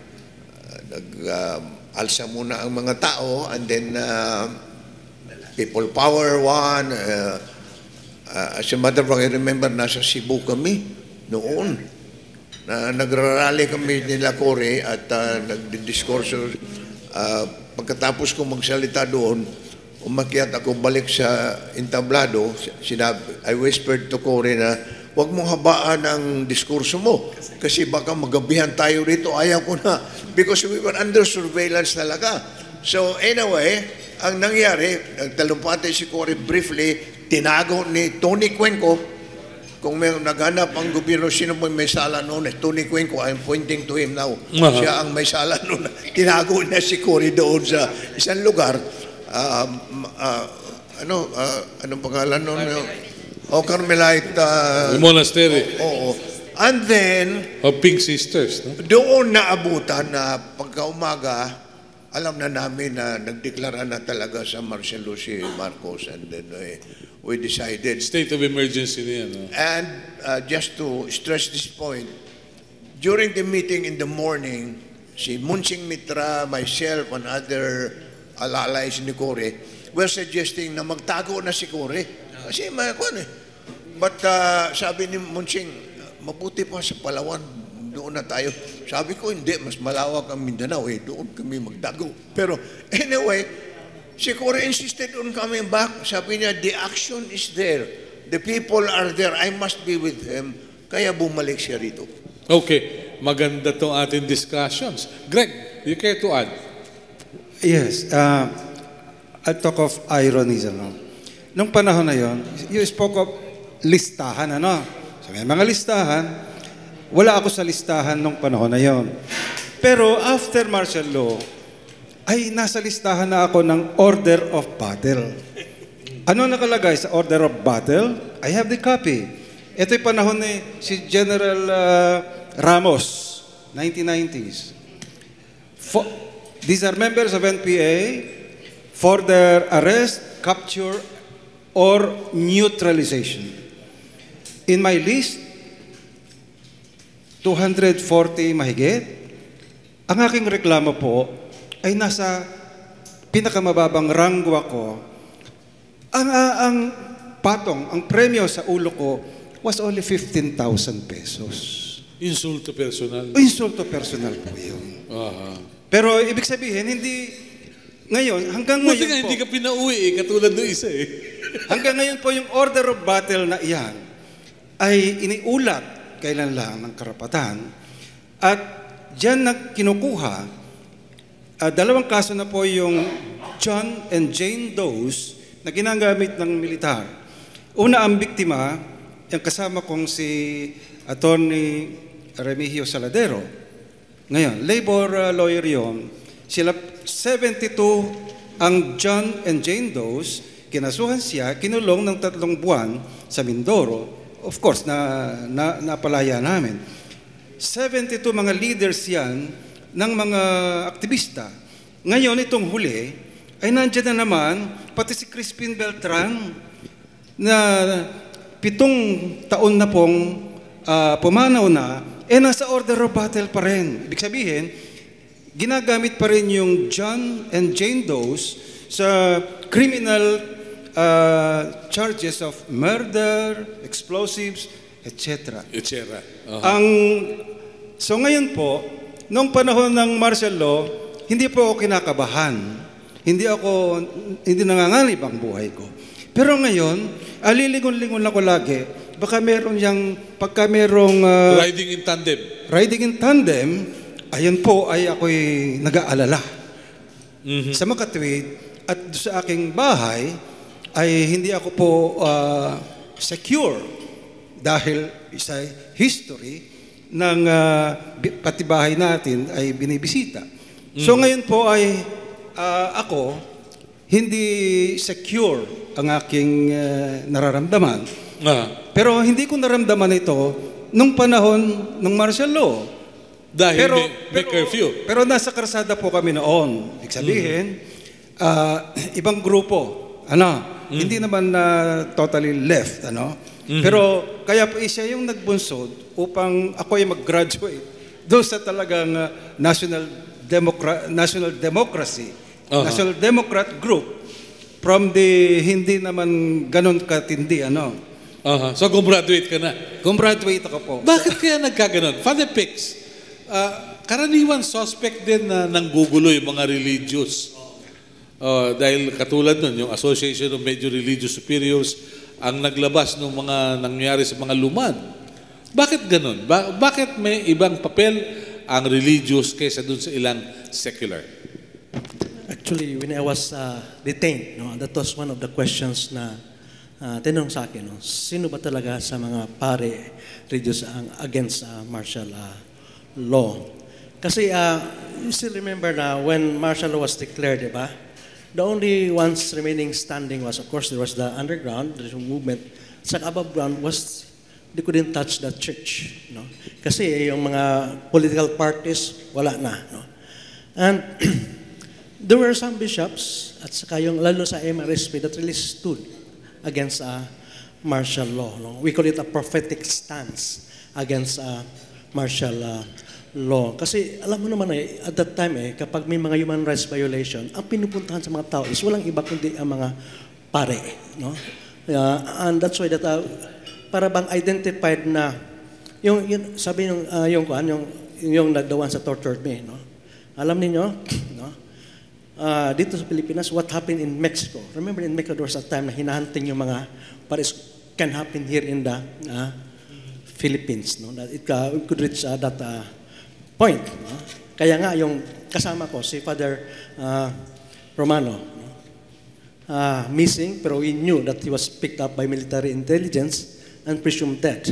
Nag-alsa muna ang mga tao and then people power won. As a matter of fact, I remember nasa Cebu kami noon. Na nagrarally kami nila Cory at nagdidiskurso. Pagkatapos kong magsalita doon, umakyat ako balik sa entablado. I whispered to Cory na, huwag mong habaan ang diskurso mo kasi baka magabihan tayo rito. Ayaw ko na because we were under surveillance talaga. So anyway, ang nangyari, nagtalumpati si Cory briefly, tinago ni Tony Cuenco. Kung may naghanap ang gobyerno, sino mo may sala noon? Tony Cuenco, I'm pointing to him now. Siya ang may sala noon. Tinago niya si Cory doon sa isang lugar. Anong pangalan noon? Carmelite. Monastery. Oo. And then, Pink Sisters. No? Doon naabutan na pagka-umaga, alam na namin na nagdeklara na talaga sa martial law si Marcos and then we decided. State of emergency niya. No? And just to stress this point, during the meeting in the morning, si Munsing Mitra, myself, and other allies ni Cory were suggesting na magtago na si Cory. Kasi But sabi ni Munsing, mabuti pa sa Palawan, doon na tayo. Sabi ko, hindi, mas malawak ang Mindanao, doon kami magdago. Pero anyway, si Cory insisted on coming back. Sabi niya, the action is there. The people are there. I must be with them. Kaya bumalik siya rito. Okay, maganda tong ating discussions. Greg, you care to add? Yes. I'll talk of ironies. Nung panahon na yon, you spoke of listahan. So may mga listahan. Wala ako sa listahan nung panahon na yon. Pero after martial law, ay nasa listahan na ako ng Order of Battle. Ano nakalagay sa Order of Battle? I have the copy. Ito'y panahon ni si General Ramos, 1990s. These are members of NPA for their arrest, capture, or neutralization. In my list, 240 mahigit. Ang aking reklamo po ay nasa pinakamababang rangwa ko. Ang patong, ang premyo sa ulo ko was only 15,000 pesos. Insulto personal. Insulto personal po yun. Aha. Pero ibig sabihin, Ngayon, hanggang Buti ngayon nga po, hindi ka pinauwi katulad ng isa eh. hanggang ngayon po yung order of battle na iyan ay iniulat kailan lang ng karapatan at diyan na kinukuha, dalawang kaso na po yung John and Jane Does na ginagamit ng militar. Una ang biktima, yung kasama kong si Attorney Remigio Saladero. Ngayon, labor lawyer yon. Sila 72 ang John and Jane Does, kinasuhan siya, kinulong ng 3 buwan sa Mindoro. Of course, napalaya namin. 72 mga leaders yan ng mga aktivista. Ngayon, itong huli, ay nandiyan na naman, pati si Crispin Beltran, na 7 taon na pong pumanaw na, nasa order of battle pa rin. Ibig sabihin, ginagamit pa rin yung John and Jane Does sa criminal charges of murder, explosives, etc. So ngayon po, noong panahon ng martial law, hindi po ako kinakabahan. Hindi nanganganib ang buhay ko. Pero ngayon, lilingon-lingon ako lagi. Baka meron pagka merong riding in tandem, ayun po ay ako'y nag-aalala. Sa makatwid at sa aking bahay ay hindi ako po secure dahil sa history ng pati bahay natin ay binibisita. So ngayon po ay ako hindi secure ang aking nararamdaman. Pero hindi ko naramdaman ito nung panahon ng martial law. Dahil may curfew. Pero nasa karsada po kami noon. Ibig sabihin, ibang grupo. Hindi naman totally left. Pero kaya po siya yung nagbunsod upang ako ay mag-graduate doon sa talagang National Democracy, National Democrat Group from the hindi naman ganon katindi. So gumraduate ka na? Gumraduate ako po. Bakit kaya nagkaganon? Father Pix, karaniwan suspect din na nanggugulo yung mga religious. Dahil katulad nun, yung Association of Major Religious Superiors ang naglabas ng mga nangyari sa mga lumad. Bakit ganun? Bakit may ibang papel ang religious kaysa dun sa ilang secular? Actually, when I was detained, that was one of the questions na tinanong sa akin, sino ba talaga sa mga pare religious ang against martial law? Kasi you still remember na when martial law was declared, diba? The only ones remaining standing was, of course, there was the underground, the movement. Sa above ground was, they couldn't touch the church. Kasi yung mga political parties, wala na. And there were some bishops, at saka yung lalo sa MRSP, that really stood against martial law. We call it a prophetic stance against martial law. Kasi alam mo naman at that time kapag may mga human rights violation, ang pinupuntahan sa mga tao is walang iba kundi ang mga pare. And that's why that para bang identified na yung sabi yung nagdawan sa tortured me. Alam niyo, dito sa Pilipinas, what happened in Mexico? Remember in Mexico there was a time na hinahunting yung mga pares can happen here in the Philippines. That it could reach that point. Kaya nga yung kasama ko, si Father Romano, missing, pero we knew that he was picked up by military intelligence and presumed dead.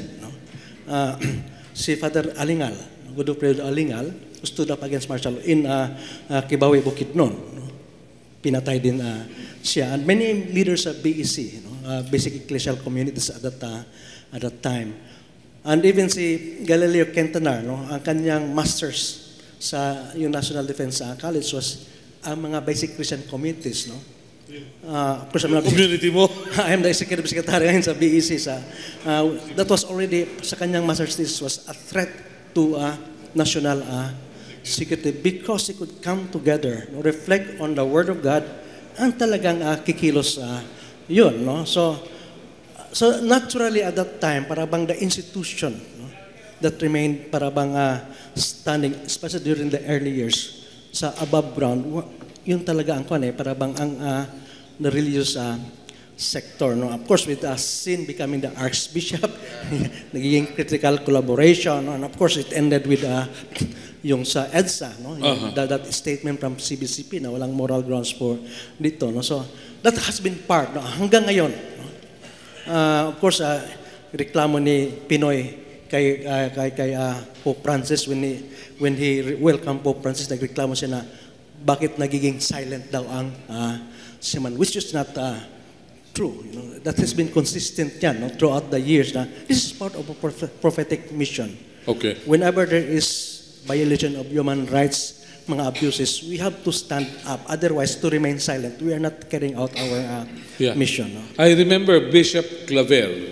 Si Father Alingal, Godofredo Alingal, who stood up against martial law in Kibawe, Bukidnon. Pinatay din siya. And many leaders of BEC, basic ecclesial communities at that time. And even si Galileo Quintanar, ang kanyang masters sa yung National Defense College was ang mga basic Christian communities. Of course, Community mo? I am the executive secretary ngayon sa BEC. That was already, sa kanyang master's thesis, was a threat to national security because they could come together, reflect on the Word of God, and talagang kikilos yun. So naturally at that time, para bang the institution that remained para bang standing, especially during the early years, sa above ground, yun talaga ang kwan para bang ang the religious sector, no? Of course, with Sin becoming the Archbishop, naging critical collaboration, no? And of course, it ended with yung sa EDSA, no? That statement from CBCP na walang moral grounds for dito, no? So, that has been part, no? Hanggang ngayon, no? Of course, reklamo ni Pinoy kay Pope Francis when he welcomed Pope Francis, nagreklamo siya na bakit nagiging silent daw ang Siman, which is not true. You know, that has been consistent yan, no, throughout the years. Na this is part of a prophetic mission. Okay. Whenever there is violation of human rights, mga abuses, we have to stand up. Otherwise, to remain silent, we are not carrying out our mission. No? I remember Bishop Clavel.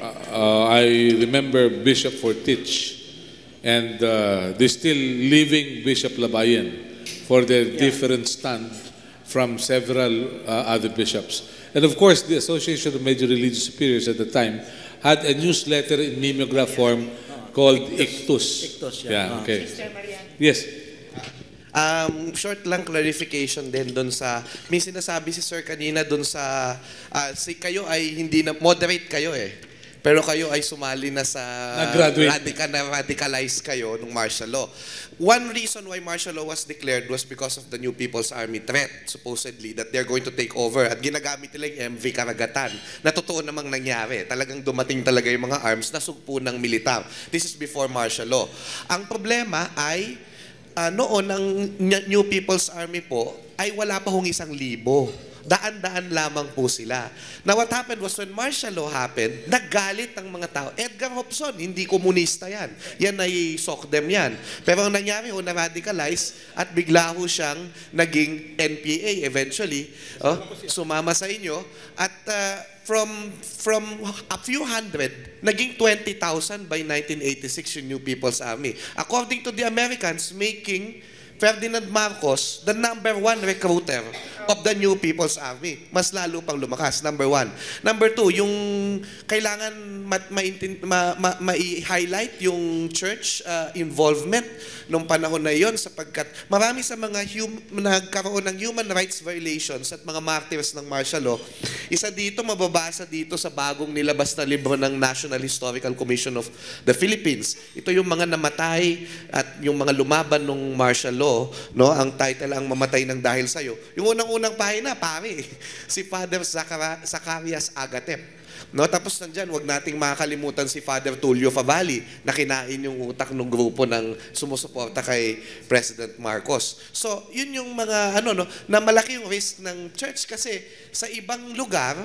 I remember Bishop Fortich. And the still living Bishop Labayen for their different stand from several other bishops. And of course, the Association of Major Religious Superiors at the time had a newsletter in mimeograph form called Ictus. Ictus, okay. Yes. Short lang clarification din doon sa, may sinasabi si Sir kanina doon sa, kayo ay hindi na, moderate kayo pero kayo ay sumali na sa, radicalized kayo ng martial law. One reason why martial law was declared was because of the New People's Army threat, supposedly, that they're going to take over. At ginagamit nila yung MV Karagatan, na totoo namang nangyari. Talagang dumating talaga yung mga arms na sugpo ng militar. This is before martial law. Ang problema ay, noon ang New People's Army po ay wala pa hong 1,000. Daan-daan lamang po sila. Now what happened was when martial law happened, naggalit ang mga tao. Edgar Hobson, hindi komunista yan. Yan ay SOCDEM yan. Pero ang nangyari ho, na-radicalize at bigla ho siyang naging NPA eventually. Sumama sa inyo. At from a few hundred, naging 20,000 by 1986 yung New People's Army. According to the Americans, making Ferdinand Marcos the #1 recruiter of the New People's Army. Mas lalo pang lumakas, #1. Number 2, yung kailangan ma-highlight yung church involvement nung panahon na yon sapagkat marami sa mga nagkaroon ng human rights violations at mga martyrs ng martial law. Isa dito, mababasa dito sa bagong nilabas na libro ng National Historical Commission of the Philippines. Ito yung mga namatay at yung mga lumaban ng martial law. No? Ang title, ang mamatay ng dahil sa'yo. Yung unang-unang pahina, pare, si Father Zacarias Agatep. No? Tapos nandyan, wag nating makakalimutan si Father Tulio Favali na kinain yung utak ng grupo ng sumusuporta kay President Marcos. So, yun yung mga, na malaki yung risk ng church kasi sa ibang lugar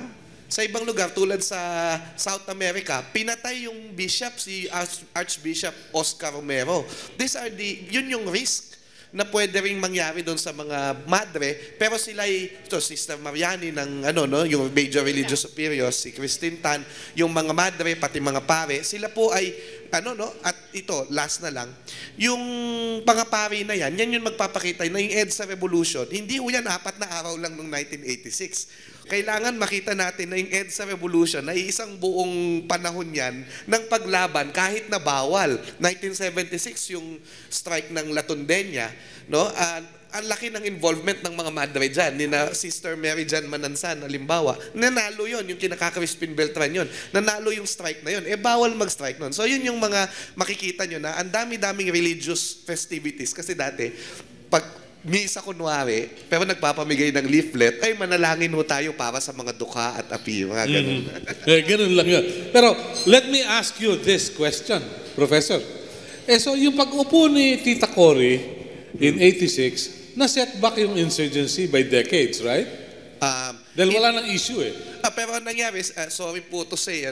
tulad sa South America, pinatay yung bishop, si Archbishop Oscar Romero. Yun yung risk na pwede ring mangyari doon sa mga madre, pero sila Sister Mariani ng yung Major Religious Superiors, si Christine Tan, yung mga madre, pati mga pare, sila po ay at ito, last na lang, yung pangapari na yan yung magpapakita na yung EDSA Revolution, hindi ho yan 4 na araw lang noong 1986. Kailangan makita natin na yung EDSA Revolution ay isang buong panahon yan ng paglaban kahit na bawal. 1976 yung strike ng La Tondena, no? Ang laki ng involvement ng mga madre dyan, ni na Sister Mary Jan Manansan, halimbawa, nanalo yon yung kinaka-Crispin Beltran yon, nanalo yung strike na yon, bawal mag-strike nun. So yun yung mga makikita nyo na ang dami-daming religious festivities. Kasi dati, pag misa kunwari, pero nagpapamigay ng leaflet, ay manalangin ho tayo para sa mga dukha at api. Mga ganun. Ganun lang yun. Pero let me ask you this question, Professor. So yung pag-upo ni Tita Cory in 86, na-setback yung insurgency by decades, right? Dahil wala nang issue pero ang nangyari, sorry po to say,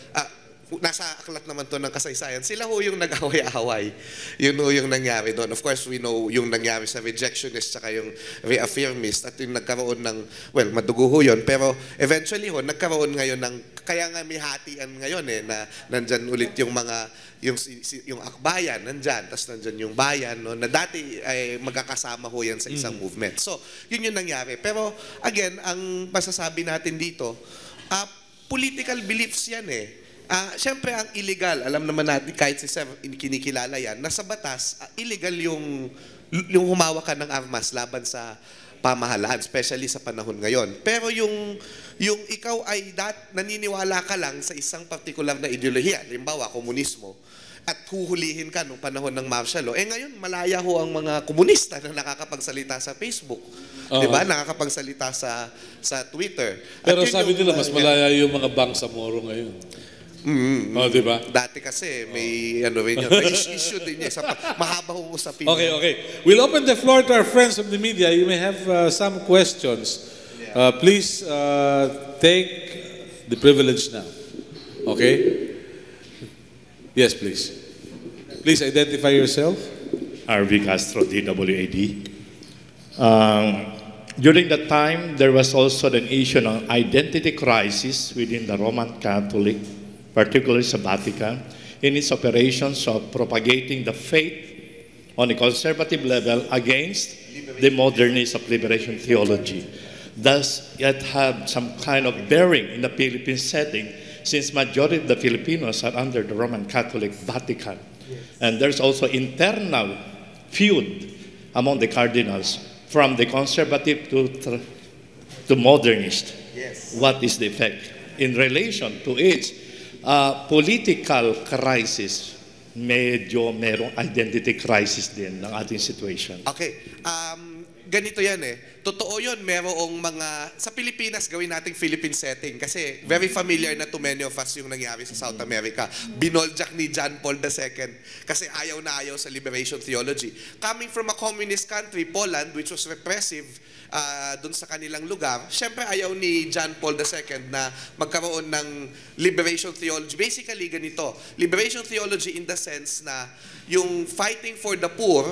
nasa aklat naman to ng kasaysayan, sila ho yung nag-away-away. Yun ho yung nangyari doon. Of course, we know yung nangyari sa rejectionist saka yung reaffirmist at yung nagkaroon ng, madugo ho yun. Pero eventually ho, nagkaroon ngayon ng, kaya nga may hatian ngayon na nandyan ulit yung mga, yung akbayan, nandyan, tapos nandyan yung bayan, no, na dati ay magkakasama ho yan sa isang movement. So, yun yung nangyari. Pero, again, ang masasabi natin dito, political beliefs yan Siyempre, ang illegal, alam naman natin, kahit si Sir kinikilala yan, nasa batas, illegal yung humawak ka ng armas laban sa pamahalaan, especially sa panahon ngayon. Pero yung ikaw ay naniniwala ka lang sa isang particular na ideolohiya, halimbawa, komunismo, at huhulihin ka nung panahon ng martial law. Ngayon, malaya ho ang mga komunista na nakakapagsalita sa Facebook. Di ba? Nakakapagsalita sa Twitter. Pero sabi nila, mas malaya yung mga Bangsamoro ngayon. Di ba? Dati kasi may rin yun. May issue din niya. Mahaba ho usapin. Okay. We'll open the floor to our friends of the media. You may have some questions. Please take the privilege now. Okay? Yes, please. Please identify yourself. RV Castro, DWAD. During that time, there was also an issue of identity crisis within the Roman Catholic, particularly sa Vatican, in its operations of propagating the faith on a conservative level against the modernists of liberation theology. Thus, it had some kind of bearing in the Philippine setting, since majority of the Filipinos are under the Roman Catholic Vatican. And there's also internal feud among the cardinals from the conservative to modernist. Yes. What is the effect? In relation to its political crisis, medyo merong identity crisis din ng ating situation. Okay. Ganito yan Totoo yun, merong mga, sa Pilipinas, gawin nating Philippine setting kasi very familiar na to many of us yung nangyari sa South America. Binoljak ni John Paul II kasi ayaw na ayaw sa liberation theology. Coming from a communist country, Poland, which was repressive dun sa kanilang lugar, syempre ayaw ni John Paul II na magkaroon ng liberation theology. Basically, ganito, liberation theology in the sense na yung fighting for the poor,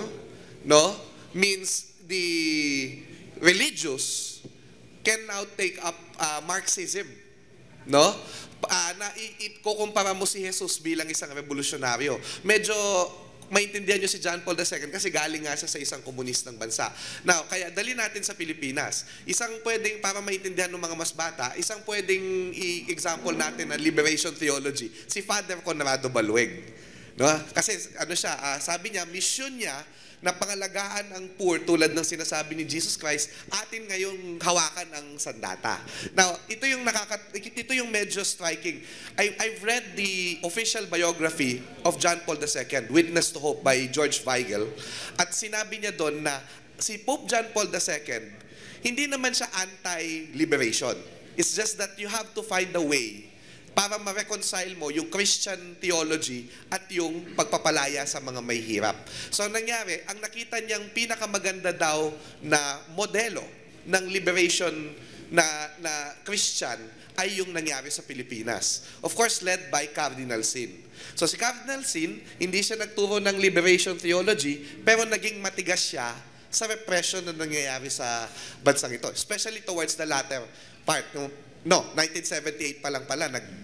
means the religious can now take up Marxism, na kukumpara mo si Jesus bilang isang revolusyonaryo. Medyo maintindihan nyo si John Paul II kasi galing nga siya sa isang komunistang bansa. Now, kaya dali natin sa Pilipinas. Isang pwedeng, para maintindihan ng mga mas bata, isang pwedeng example natin na liberation theology, si Father Conrado Balueg. Kasi sabi niya, mission niya na pangalagaan ang poor tulad ng sinasabi ni Jesus Christ, atin ngayong hawakan ang sandata. Now, ito yung medyo striking. I've read the official biography of John Paul II, Witness to Hope by George Weigel, at sinabi niya doon na si Pope John Paul II, hindi naman siya anti-liberation. It's just that you have to find a way para ma-reconcile mo yung Christian theology at yung pagpapalaya sa mga may hirap. So nangyari, ang nakita niyang pinakamaganda daw na modelo ng liberation na Christian ay yung nangyari sa Pilipinas. Of course, led by Cardinal Sin. So si Cardinal Sin, hindi siya nagturo ng liberation theology, pero naging matigas siya sa repression na nangyayari sa bansang ito. Especially towards the latter part. 1978 pa lang pala,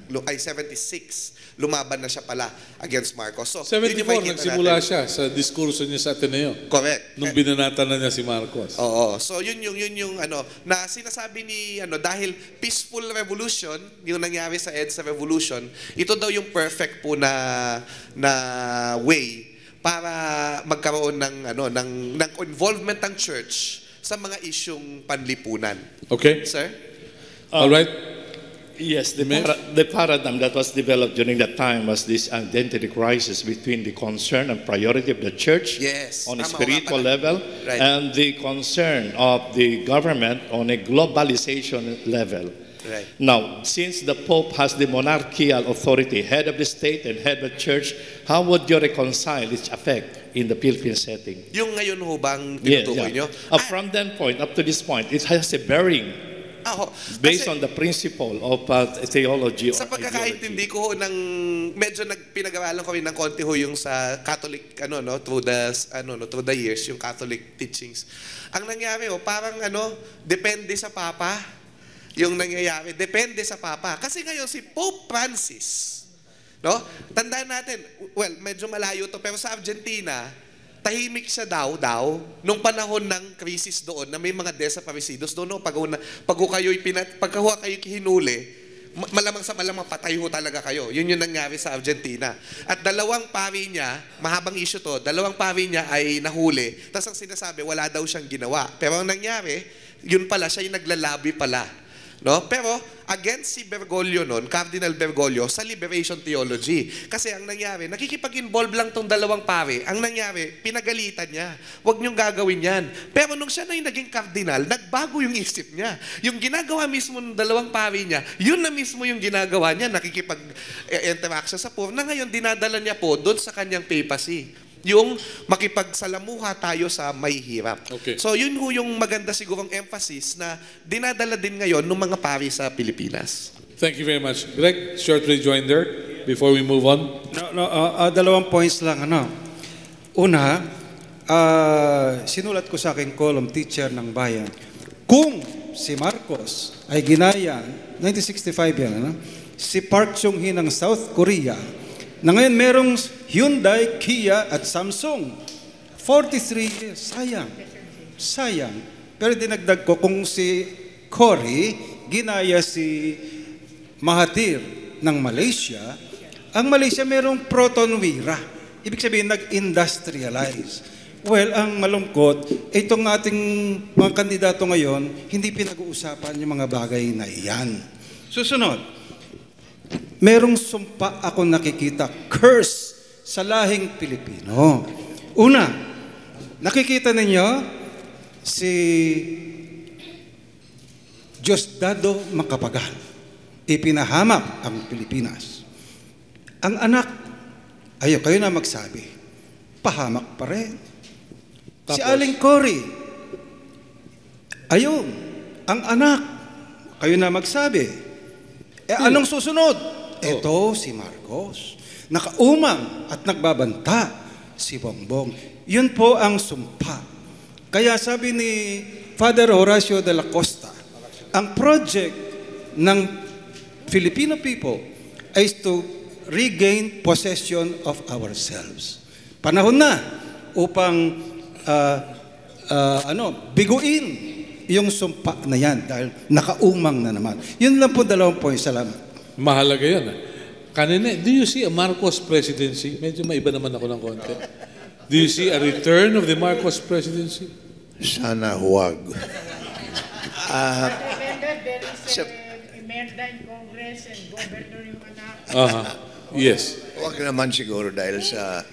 76, lumaban na siya pala against Marcos. So, 74, nagsimula siya sa diskurso niya sa Ateneo. Correct. Nung binanatan na niya si Marcos. Oo. So, yun yung na sinasabi ni, dahil peaceful revolution, yung nangyari sa EDSA revolution, ito daw yung perfect po na way para magkaroon ng involvement ng church sa mga isyung panlipunan. Okay. Sir? All right. Yes, the paradigm that was developed during that time was this identity crisis between the concern and priority of the church on a spiritual level and the concern of the government on a globalization level. Right. Now, since the Pope has the monarchical authority, head of the state and head of the church, how would you reconcile its effect in the Philippine setting? Yung ngayon ho bang tinutukoy nyo? From that point up to this point, it has a bearing based on the principle of theology. Sa pagkakaintindi ko ng medyo pinag-aralan ko rin ng konti ho yung sa Catholic through the years yung Catholic teachings. Ang nangyari parang depende sa Papa yung nangyayari, depende sa Papa. Kasi ngayon si Pope Francis, tandaan natin, medyo malayo to pero sa Argentina tahimik siya daw nung panahon ng krisis doon na may mga desaparecidos doon. Pagka kayo'y hinuli, malamang sa malamang patay ho talaga kayo. Yun yung nangyari sa Argentina. At dalawang pari niya, mahabang issue to, dalawang pari niya ay nahuli. Tapos ang sinasabi, wala daw siyang ginawa. Pero ang nangyari, yun pala, siya yung naglalabi pala. No? Pero against si Bergoglio noon, Cardinal Bergoglio, sa liberation theology. Kasi ang nangyari, nakikipag-involve lang tong dalawang pare. Ang nangyari, pinagalitan niya. Huwag niyong gagawin yan. Pero nung siya na yung naging cardinal, nagbago yung isip niya. Yung ginagawa mismo ng dalawang pare niya, yun na mismo yung ginagawa niya, nakikipag-interact sa poor, na ngayon dinadala niya po doon sa kanyang papacy. Yung makipagsalamuha tayo sa may hirap. Okay. So yun ho yung maganda sigurong emphasis na dinadala din ngayon ng mga pari sa Pilipinas. Thank you very much. Greg, short rejoinder before we move on. Dalawang points lang. Una, sinulat ko sa aking column teacher ng bayan, kung si Marcos ay ginaya, 1965 yan, si Park Chung-hee ng South Korea, na ngayon merong Hyundai, Kia at Samsung. 43 years. Sayang. Pero dinagdag ko, kung si Cory ginaya si Mahathir ng Malaysia, ang Malaysia merong Protonwira. Ibig sabihin, nag-industrialize. Well, ang malungkot, itong ating mga kandidato ngayon, hindi pinag-uusapan yung mga bagay na iyan. Susunod, merong sumpa ako nakikita, curse sa lahing Pilipino. Una, nakikita ninyo si Diosdado Macapagal. Ipinahamak ang Pilipinas. Ang anak, kayo na magsabi, pahamak pa rin. Si Aling Cory, ayun, ang anak, kayo na magsabi. Anong susunod? Ito si Marcos. Nakaumang at nagbabanta si Bongbong. Yun po ang sumpa. Kaya sabi ni Father Horacio de la Costa, ang project ng Filipino people is to regain possession of ourselves. Panahon na upang biguin yung sumpa na yan dahil nakaumang na naman. Yun lang po, 2 points. Salamat. Mahalaga yan. Kanina, do you see a Marcos presidency? Medyo maiba naman ako ng konti. Do you see a return of the Marcos presidency? Sana huwag. There is emerda in Congress and governor yung anak. Yes. Huwag naman siguro dahil sa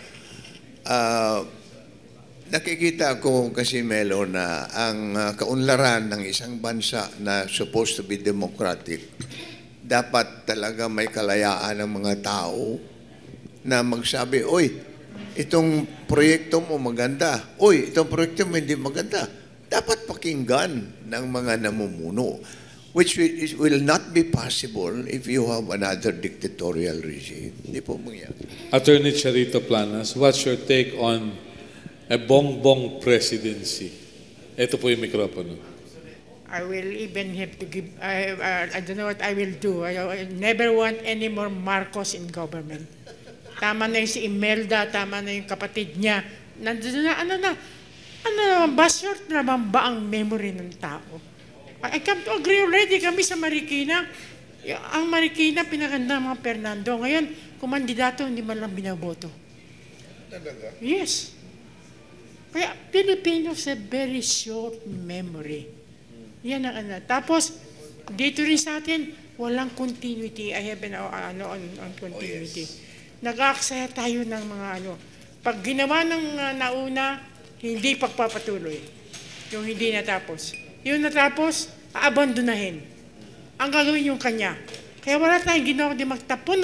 nakikita ko kasi, Melo, na ang kaunlaran ng isang bansa na supposed to be democratic, dapat talaga may kalayaan ng mga tao na magsabi, oy, itong proyekto mo maganda. Oy, itong proyekto mo hindi maganda. Dapat pakinggan ng mga namumuno, which will not be possible if you have another dictatorial regime. Hindi po mangyari. Attorney Charito Planas, what's your take on a bongbong presidency? Ito po yung mikropono. I will even have to give, I don't know what I will do. I never want any more Marcos in government. Tama na yung si Imelda, tama na yung kapatid niya. Nandun na, bashort naman ba ang memory ng tao? I come to agree already kami sa Marikina. Ang Marikina, pinaganda mga Fernando. Ngayon, kumandidato, hindi man lang binaboto. Yes. Kaya Filipinos have very short memory. Yan ang ano. Tapos, dito rin sa atin, walang continuity. I have on continuity. Nag-aaksaya tayo ng mga Pag ginawa ng nauna, hindi pagpapatuloy. Yung hindi natapos. Yung natapos, aabandonahin. Ang gagawin yung kanya. Kaya wala tayong ginawa di magtapon.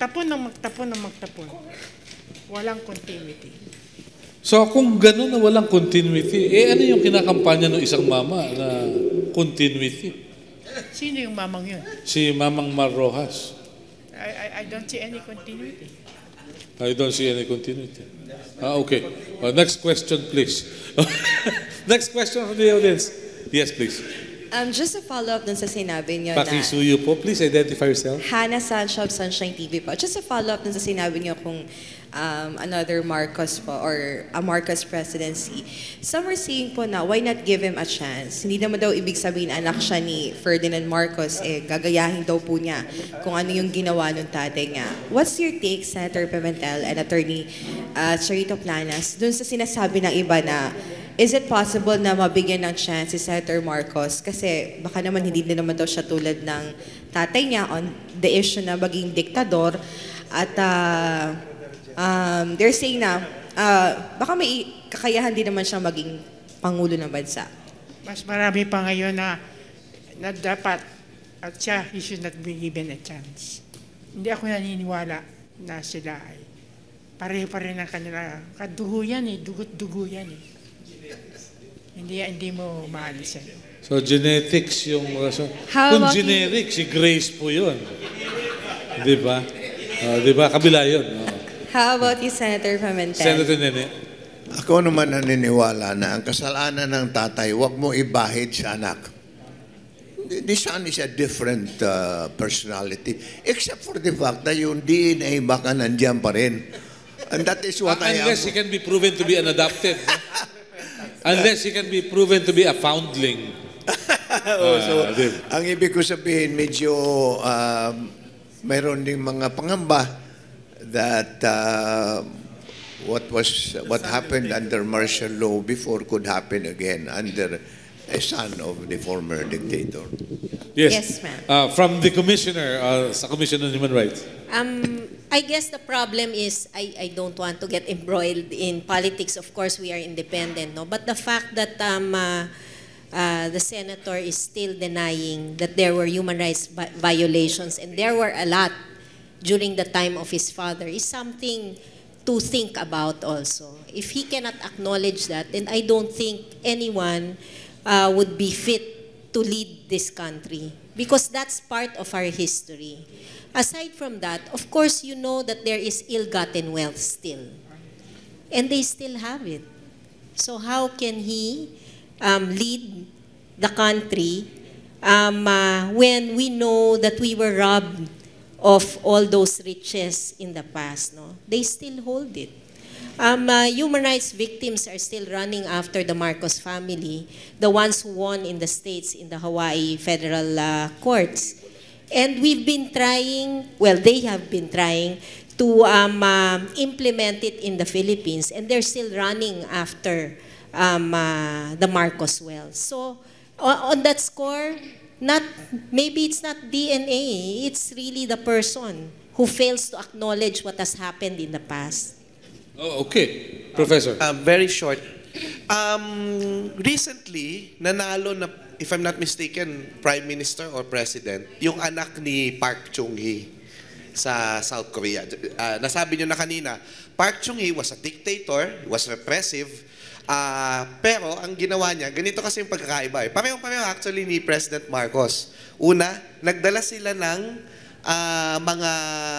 Walang continuity. So kung gano'n na walang continuity, ano yung kinakampanya ng isang mama na continuity? Sino yung mamang yun? Si Mamang Mar Rojas. I don't see any continuity. I don't see any continuity. Okay. Next question, please. Next question from the audience. Yes, please. Just a follow-up dun sa sinabi niyo na Pakisuyo po. Please identify yourself. Hannah Sancho of Sunshine TV po. Just a follow-up dun sa sinabi niyo kung another Marcos po or a Marcos presidency. Some are saying po na why not give him a chance? Hindi naman daw ibig sabihin anak siya ni Ferdinand Marcos, gagayahin daw po niya kung ano yung ginawa ng tatay niya. What's your take, Senator Pimentel and Attorney Charito Planas, dun sa sinasabi ng iba na is it possible na mabigyan ng chance si Senator Marcos? Kasi baka naman hindi din naman daw siya tulad ng tatay niya on the issue na maging diktador. At they're saying na baka may kakayahan din naman siya maging pangulo ng bansa. Mas marami pa ngayon na dapat at siya, he should not be given a chance. Hindi ako naniniwala na sila ay pareho-pareho ng kanila. Kadugo yan dugot-dugo yan Hindi mo maalis yan. So, genetics yung rason. How Kung about generic, si Grace po yun. Di ba? Di ba? Kabila yun. How about you, Senator Pimentel? Senator Nene. Ako naman naniniwala na ang kasalanan ng tatay, huwag mo ibahid sa anak. The son is a different personality. Except for the fact that yung DNA baka nandiyan pa rin. And that is what I am. Unless he can be proven to be an adopted. Unless he can be proven to be a foundling. Ang ibig ko sabihin, medyo mayroon ding mga pangamba that what happened under martial law before could happen again under a son of the former dictator. Yes, ma'am. From the commissioner, sa Commission on Human Rights. I guess the problem is I don't want to get embroiled in politics. Of course, we are independent, no. But the fact that the senator is still denying that there were human rights violations, and there were a lot during the time of his father, is something to think about also. If he cannot acknowledge that, then I don't think anyone would be fit to lead this country, because that's part of our history. Aside from that, of course, you know that there is ill-gotten wealth still. And they still have it. So how can he lead the country when we know that we were robbed of all those riches in the past? No? They still hold it. Human rights victims are still running after the Marcos family, the ones who won in the States in the Hawaii federal courts. And we've been trying, well, they have been trying to implement it in the Philippines, and they're still running after the Marcos wealth. So on that score, maybe it's not DNA, it's really the person who fails to acknowledge what has happened in the past. Oh, okay. Professor. Very short. Recently, nanalo na, if I'm not mistaken, Prime Minister or President, yung anak ni Park Chung-hee sa South Korea. Nasabi nyo na kanina, Park Chung-hee was a dictator, was repressive, pero ang ginawa niya, ganito kasi yung pagkakaiba. Pareho-pareho actually ni President Marcos. Una, nagdala sila ng mga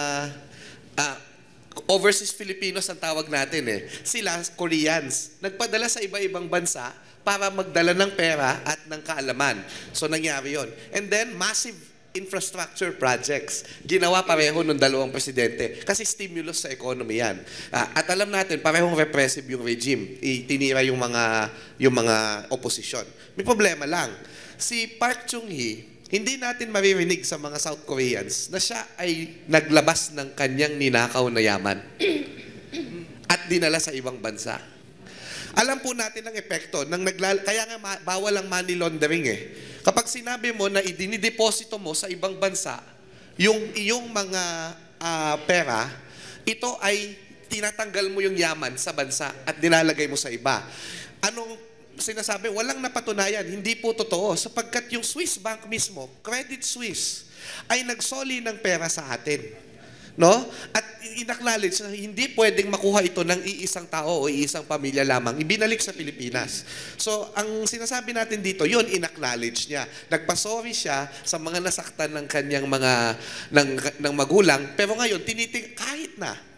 overseas Filipinos ang tawag natin Sila, Koreans, nagpadala sa iba-ibang bansa para magdala ng pera at ng kaalaman. So nangyari yon. And then, massive infrastructure projects. Ginawa pareho ng dalawang presidente. Kasi stimulus sa economy yan. At alam natin, parehong repressive yung regime. Itinira yung mga oposisyon. May problema lang. Si Park Chung-hee, hindi natin maririnig sa mga South Koreans na siya ay naglabas ng kanyang ninakaw na yaman at dinala sa ibang bansa. Alam po natin ang epekto kaya nga bawal ang money laundering Kapag sinabi mo na idinideposito mo sa ibang bansa yung iyong mga pera, ito ay tinatanggal mo yung yaman sa bansa at dinalagay mo sa iba. Anong sinasabi? Walang napatunayan. Hindi po totoo. Sapagkat yung Swiss Bank mismo, Credit Suisse, ay nagsoli ng pera sa atin. No? At in-acknowledge na hindi pwedeng makuha ito ng iisang tao o iisang pamilya lamang. Ibinalik sa Pilipinas. So, ang sinasabi natin dito, yun, in-acknowledge niya. Nagpasorry siya sa mga nasaktan ng kanyang ng magulang. Pero ngayon, kahit na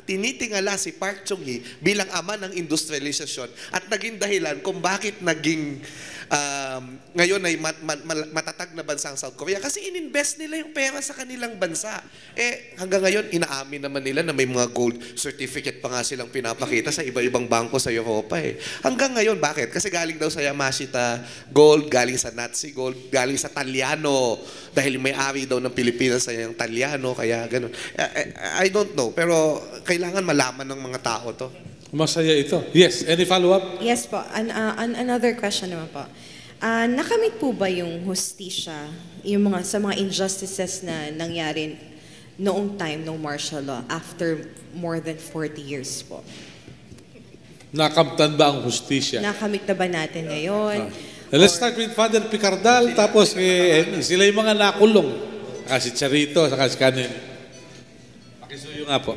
tinitingala si Park Chung-hee bilang ama ng industrialisasyon at naging dahilan kung bakit naging ngayon ay matatag na bansa ang South Korea kasi ininvest nila yung pera sa kanilang bansa. Hanggang ngayon, inaamin naman nila na may mga gold certificate pa nga silang pinapakita sa iba-ibang bangko sa Europa Hanggang ngayon, bakit? Kasi galing daw sa Yamashita gold, galing sa Nazi gold, galing sa Talyano dahil may-ari daw ng Pilipinas sa yung Talyano, kaya ganun. I don't know, pero kailangan malaman ng mga tao to. Masaya ito. Yes, any follow-up? Yes po. Another question naman po. Nakamit po ba yung hustisya sa mga injustices na nangyari noong time ng martial law after more than 40 years po? Nakamtan ba ang hustisya? Nakamit na ba natin ngayon? Let's start with Father Picardal, tapos sila yung mga nakulong. Si Charito, saka si Kanin. Pakisuyo nga po.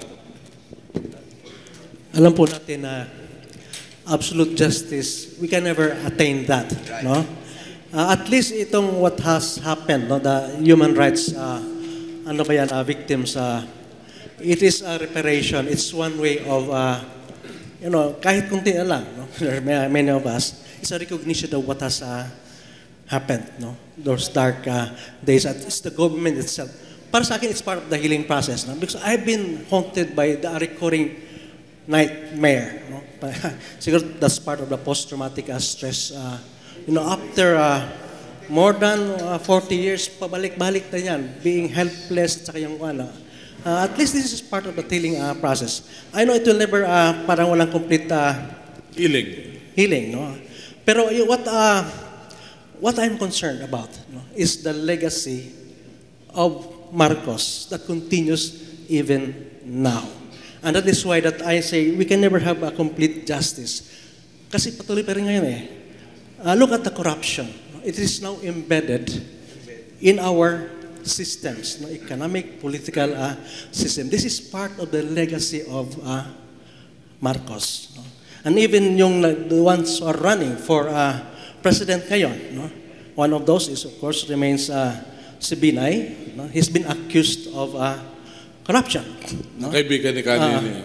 Alam po natin na absolute justice, we can never attain that, no? At least itong what has happened, no, the human rights, victims, it is a reparation. It's one way of, kahit kunti na lang, no? There are many of us, it's a recognition of what has happened, no? Those dark days. It's the government itself. Para sa akin, it's part of the healing process, no? Because I've been haunted by the recurring nightmare, no? Siguro that's part of the post-traumatic stress. After more than 40 years, pabalik-balik na yan, being helpless, at saka yung at least this is part of the healing process. I know it will never, parang walang complete healing, no? Pero what I'm concerned about, no, is the legacy of Marcos that continues even now. And that is why that I say we can never have a complete justice. Kasi patuloy pa rin ngayon look at the corruption. It is now embedded in our systems, no, economic, political system. This is part of the legacy of Marcos. No? And even the ones who are running for president ngayon, no? One of those is, of course, remains si Binay. No? He's been accused of corruption. No? Kaibigan ni Kanin.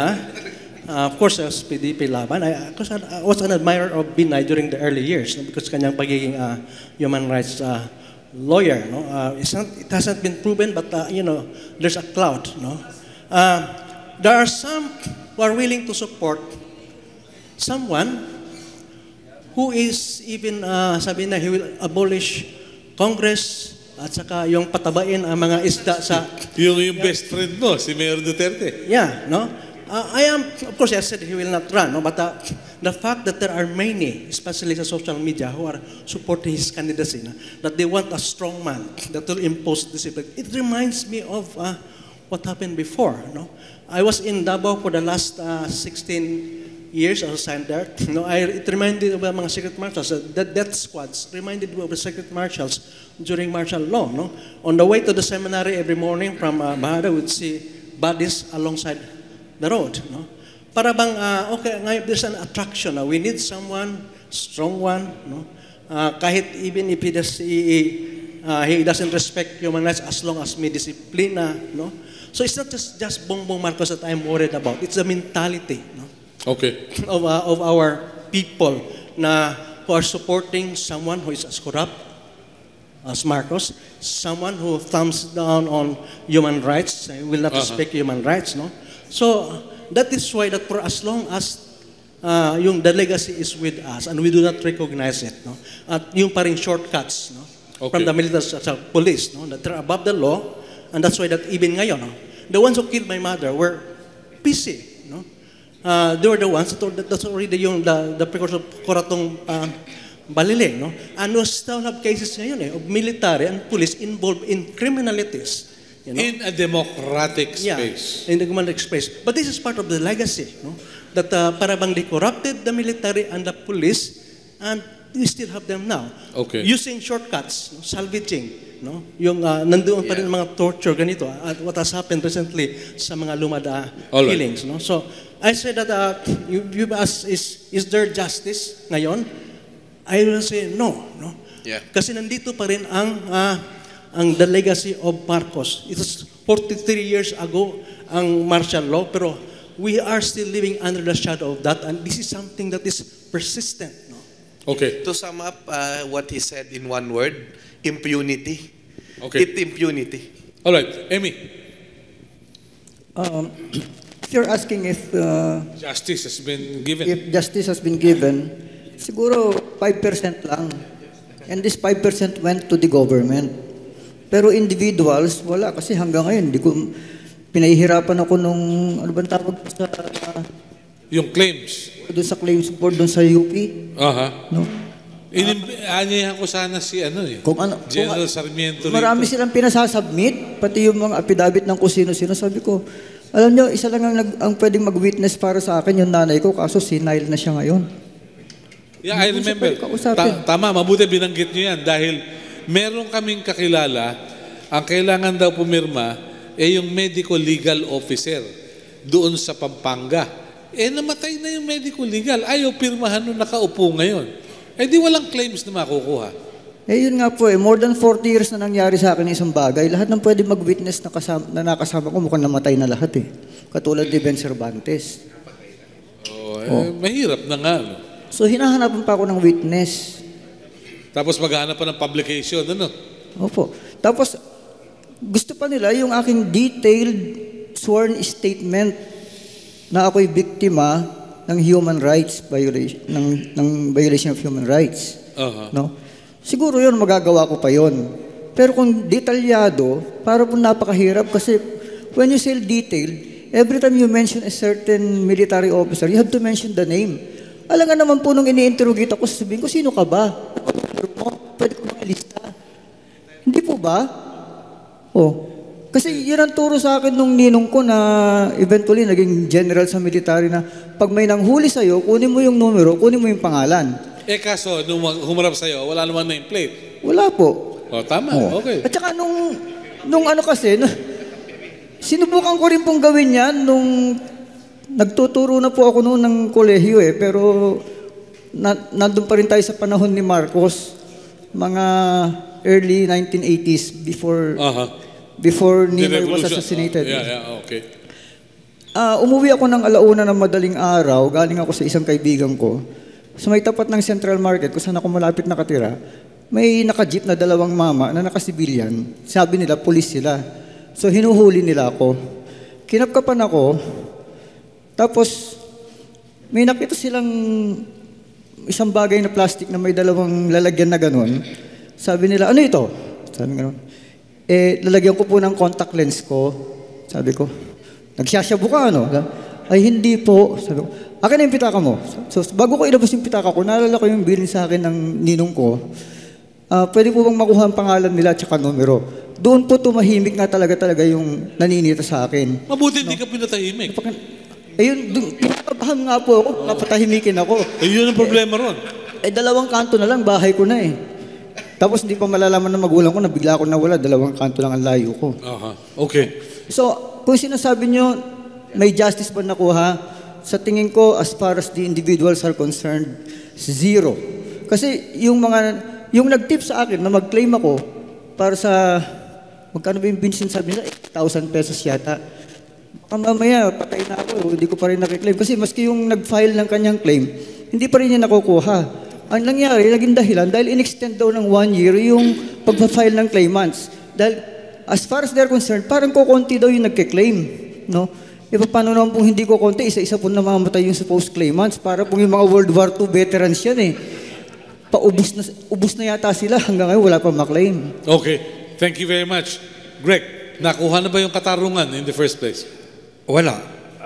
Of course, as PDP laban, I was an admirer of Binay during the early years, no? Because kanyang pagiging human rights lawyer. No? It hasn't been proven, but there's a clout. No? There are some who are willing to support someone who is even, sabi na, he will abolish Congress, at saka yung patabain ang mga isda sa... yung best friend mo, si Mayor Duterte. Yeah, no? Of course, I said he will not run, no? But the fact that there are many, especially sa social media, who are supporting his candidacy, no? That they want a strong man that will impose discipline. It reminds me of what happened before, no? I was in Davao for the last 16 years I was assigned there. No, it reminded of mga secret marshals. The death squads reminded me of the secret marshals during martial law. No? On the way to the seminary every morning from Bahada, we'd see bodies alongside the road. No? Para bang, okay, ngayon there's an attraction. We need someone, strong one. No? Kahit even if he doesn't respect human rights as long as may discipline. No? So it's not just Bongbong Marcos that I'm worried about. It's the mentality. No? Okay. Of our people who are supporting someone who is as corrupt as Marcos, someone who thumbs down on human rights, will not respect human rights, no? So that is why that for as long as the legacy is with us and we do not recognize it, no? At yung paring shortcuts, no? Okay. From the military police, no? That they're above the law, and that's why that even ngayon, no? The ones who killed my mother were PC. They were the ones that's already the precursor of Coratong Baliling, no? And we still have cases ngayon of military and police involved in criminalities. You know? In a democratic space. Yeah, in the democratic space. But this is part of the legacy, no? That para bang they corrupted the military and the police, and we still have them now. Okay. Using shortcuts, no? Salvaging. No? Yung nandoon pa rin mga torture ganito at what has happened recently sa mga lumada killings, no? So I say that you ask is there justice ngayon? I will say no. Yeah. Kasi nandito pa rin ang the legacy of Marcos. It was 43 years ago ang martial law, pero we are still living under the shadow of that, and this is something that is persistent. No? Okay. To sum up what he said in one word, impunity. Okay. It's impunity. All right, Emmy. If you're asking if Justice has been given. justice has been given, siguro 5% lang. And this 5% went to the government. Pero individuals, wala. Kasi hanggang ngayon, hindi ko, pinahihirapan ako nung, ano bang tawag sa, Yung claims. doon sa claims board, doon sa UP. Aha. No? Aanyahan ko sana si Kung ano, General Sarmiento marami rito. silang pinasasubmit, pati yung mga affidavit ng kung sino-sino. Sabi ko, alam nyo, isa lang ang pwedeng mag-witness para sa akin, yung nanay ko, kaso senile na siya ngayon. Yeah, I remember. Tama, mabuti binanggit nyo yan dahil meron kaming kakilala, ang kailangan daw pumirma yung medical legal officer doon sa Pampanga. Namatay na yung medical legal. Ayaw pirmahan nung nakaupo ngayon. Di walang claims na makukuha. Yun nga po more than 40 years na nangyari sa akin isang bagay. Lahat ng pwede mag-witness na nakasama ko, mukhang namatay na lahat Katulad ni Ben Cervantes. Mahirap na nga. No? So hinahanapan pa ako ng witness. Tapos maghahanap pa ng publication, ano? Opo. Tapos gusto pa nila yung aking detailed sworn statement na ako'y biktima ng human rights violation, ng violation of human rights. No? Siguro yun, magagawa ko pa yun. Pero kung detalyado, para po napakahirap kasi when you say detailed, every time you mention a certain military officer, you have to mention the name. Alam nga naman po nung ini-interrogate ako, sasabihin ko, sino ka ba? Pwede ko mga lista. Hindi po ba? Kasi yun ang turo sa akin nung ninong ko na eventually naging general sa military na pag may nanghuli sa'yo, kunin mo yung numero, kunin mo yung pangalan. Kaso, nung humarap sa'yo, wala naman nameplate. Wala po. Tama, okay. At saka nung ano kasi, sinubukan ko rin pong gawin yan nung nagtuturo na po ako noon ng kolehiyo pero nandun pa rin tayo sa panahon ni Marcos, mga early 1980s before Ninoy was assassinated. Okay. Umuwi ako ng alauna ng madaling araw, galing ako sa isang kaibigan ko. Sa may tapat ng Central Market, kung saan ako malapit nakatira, may naka-jeep na dalawang mama na naka-civilian. Sabi nila, pulis sila. So hinuhuli nila ako. Kinapkapan ako. Tapos, may nakita silang isang bagay na plastic na may dalawang lalagyan na ganun. Sabi nila, ano ito? Sabi ganun. Lalagyan ko po ng contact lens ko. Sabi ko, nagsasyabu ka ano? Ay, hindi po. Sabi ko, akin na yung pitaka mo. So, bago ko ilabas yung pitaka ko, naalala ko yung bilin sa akin ng ninong ko. Pwede po bang makuha ang pangalan nila at saka numero? Doon po tumahimik nga talaga yung naninita sa akin. Mabuti hindi ka pinatahimik. Ayun, kinakabahan nga po ako, napatahimikin ako. Ayun ang problema ron. Dalawang kanto na lang, bahay ko na Tapos hindi pa malalaman ng magulang ko na bigla ako nawala, dalawang kanto lang ang layo ko. Okay. So, kung sinasabi nyo, may justice ba nakuha? Sa tingin ko, as far as the individuals are concerned, zero. Kasi yung nag-tip sa akin na mag-claim ako para sa, magkano ba yung Vincent sabi nila? 8,000 pesos yata. Mamaya, patay na ako, hindi ko pa rin nakiklaim. Kasi maski yung nag-file ng kanyang claim, hindi pa rin niya nakukuha. Ang nangyari, naging dahilan, dahil in-extend daw ng 1 year yung pagpa-file ng claimants. Dahil, as far as they're concerned, parang kukunti daw yung nagkiklaim. No? Paano naman pong hindi kukunti, isa-isa po namamatay yung supposed claimants. Para pong yung mga World War II veterans yan ubus na yata sila, hanggang ngayon wala pa maklaim. Okay, thank you very much. Greg, nakuha na ba yung katarungan in the first place? Wala.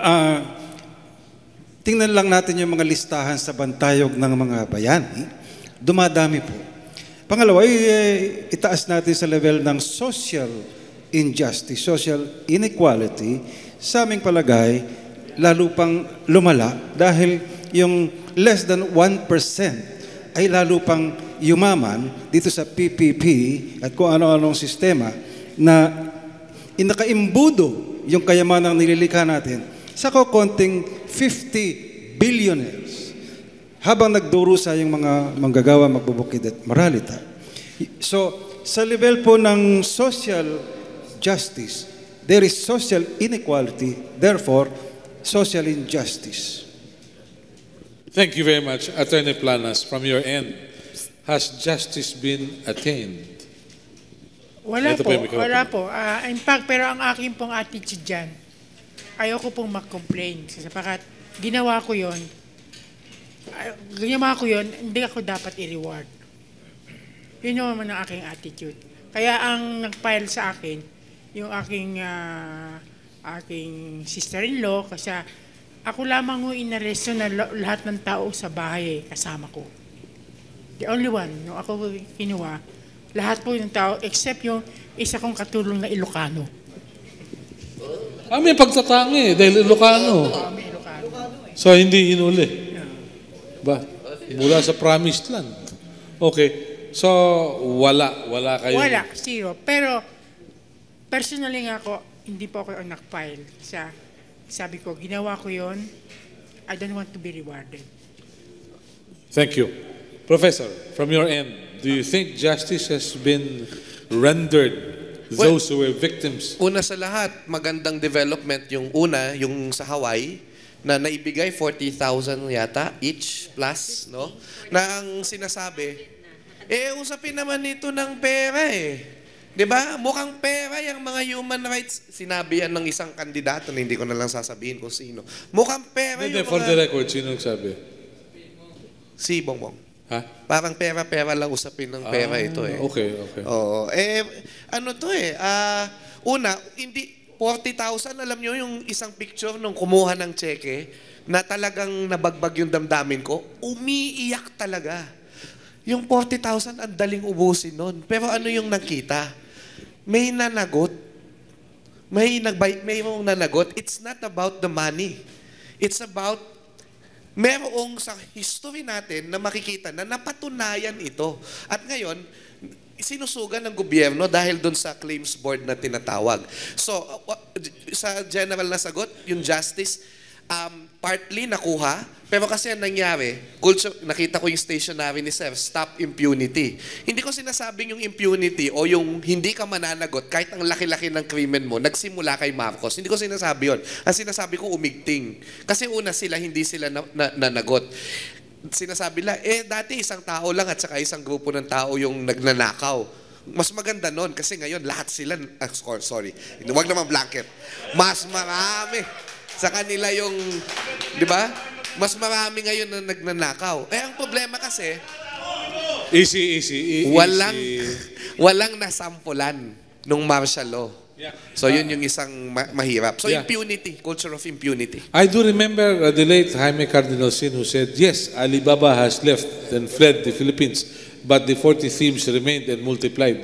Tingnan lang natin yung mga listahan sa bantayog ng mga bayani. Dumadami po. Pangalawa, itaas natin sa level ng social injustice, social inequality. Sa aming palagay, lalo pang lumala dahil yung less than 1% ay lalo pang yumaman dito sa PPP at kung ano-anong sistema na inakaimbudo yung kayamanang nililikha natin sa konting 50 billionaires habang nagdurusa yung mga manggagawa, magbubukid at moralita. So, sa level po ng social justice, there is social inequality. Therefore, social injustice. Thank you very much, Attorney Planas. From your end, has justice been attained? Wala Ito po, yung microphone. wala po. In fact, pero ang aking pong attitude dyan, ayoko pong mag-complain. Sapagat ginawa ko yon, hindi ako dapat i-reward. Yun naman ang aking attitude. Kaya ang nag-file sa akin, yung aking sister-in-law, kasi ako lamang yung inaresto na lahat ng tao sa bahay kasama ko. The only one, yung ako kinuha, lahat po yung tao except yung isa kong katulong na Ilocano. May pagtatangi dahil Ilocano. May Ilocano. So, hindi hinuli. Ba? Mula sa promised land. Okay. So, wala kayo. Wala, zero. Pero, personally nga ako, hindi po ako nag-file. Sabi ko, ginawa ko yon. I don't want to be rewarded. Thank you. Professor, from your end, do you think justice has been rendered those who were victims? Una sa lahat, magandang development yung una, yung sa Hawaii, na naibigay 40,000 yata each plus, no? Na ang sinasabi, usapin naman ito ng pera eh. 'Di ba? Mukhang pera yung mga human rights. Sinabi yan ng isang kandidato na hindi ko na lang sasabihin kung sino. Mukhang pera yung For the record, sino nagsabi? Si Bongbong. Ha? Parang pera-pera lang usapin ng pera ito eh. Okay. Oo. Ano to eh? Una, hindi 40,000, alam nyo yung isang picture nung kumuha ng cheque na talagang nabagbag yung damdamin ko, umiiyak talaga. Yung 40,000, ang daling ubusin nun. Pero ano yung nakita? May nanagot. May nanagot. It's not about the money. It's about merong sa history natin na makikita na napatunayan ito. At ngayon, sinusugan ng gobyerno dahil doon sa claims board na tinatawag. So, sa general na sagot, yung justice, partly nakuha, pero kasi ang nangyari, nakita ko yung stationery ni Sir, stop impunity. Hindi ko sinasabing yung impunity o yung hindi ka mananagot kahit ang laki-laki ng krimen mo, nagsimula kay Marcos. Hindi ko sinasabi yun. Ang sinasabi ko, umigting. Kasi una sila, hindi sila nanagot. Sinasabi lang, dati isang tao lang at saka isang grupo ng tao yung nagnanakaw. Mas maganda nun kasi ngayon lahat sila, sorry, huwag naman blanket. Mas marami sa kanila yung, di ba? Mas marami ngayon na nagnanakaw. Ang problema kasi, easy. walang nasampulan nung martial law. So yun yung isang mahirap. So impunity, culture of impunity. I do remember the late Jaime Cardinal Sin who said, yes, Alibaba has left and fled the Philippines, but the 40 thieves remained and multiplied.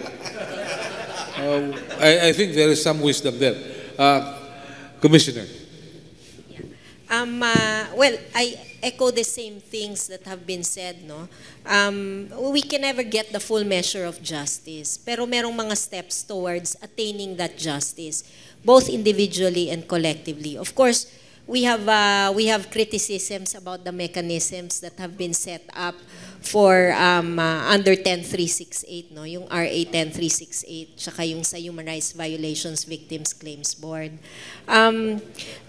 I think there is some wisdom there. Commissioner. Well, I echo the same things that have been said, no? We can never get the full measure of justice, pero merong mga steps towards attaining that justice, both individually and collectively. Of course, we have criticisms about the mechanisms that have been set up for under 10368, no, yung RA 10368, tsaka yung sa Human Rights Violations Victims Claims Board. And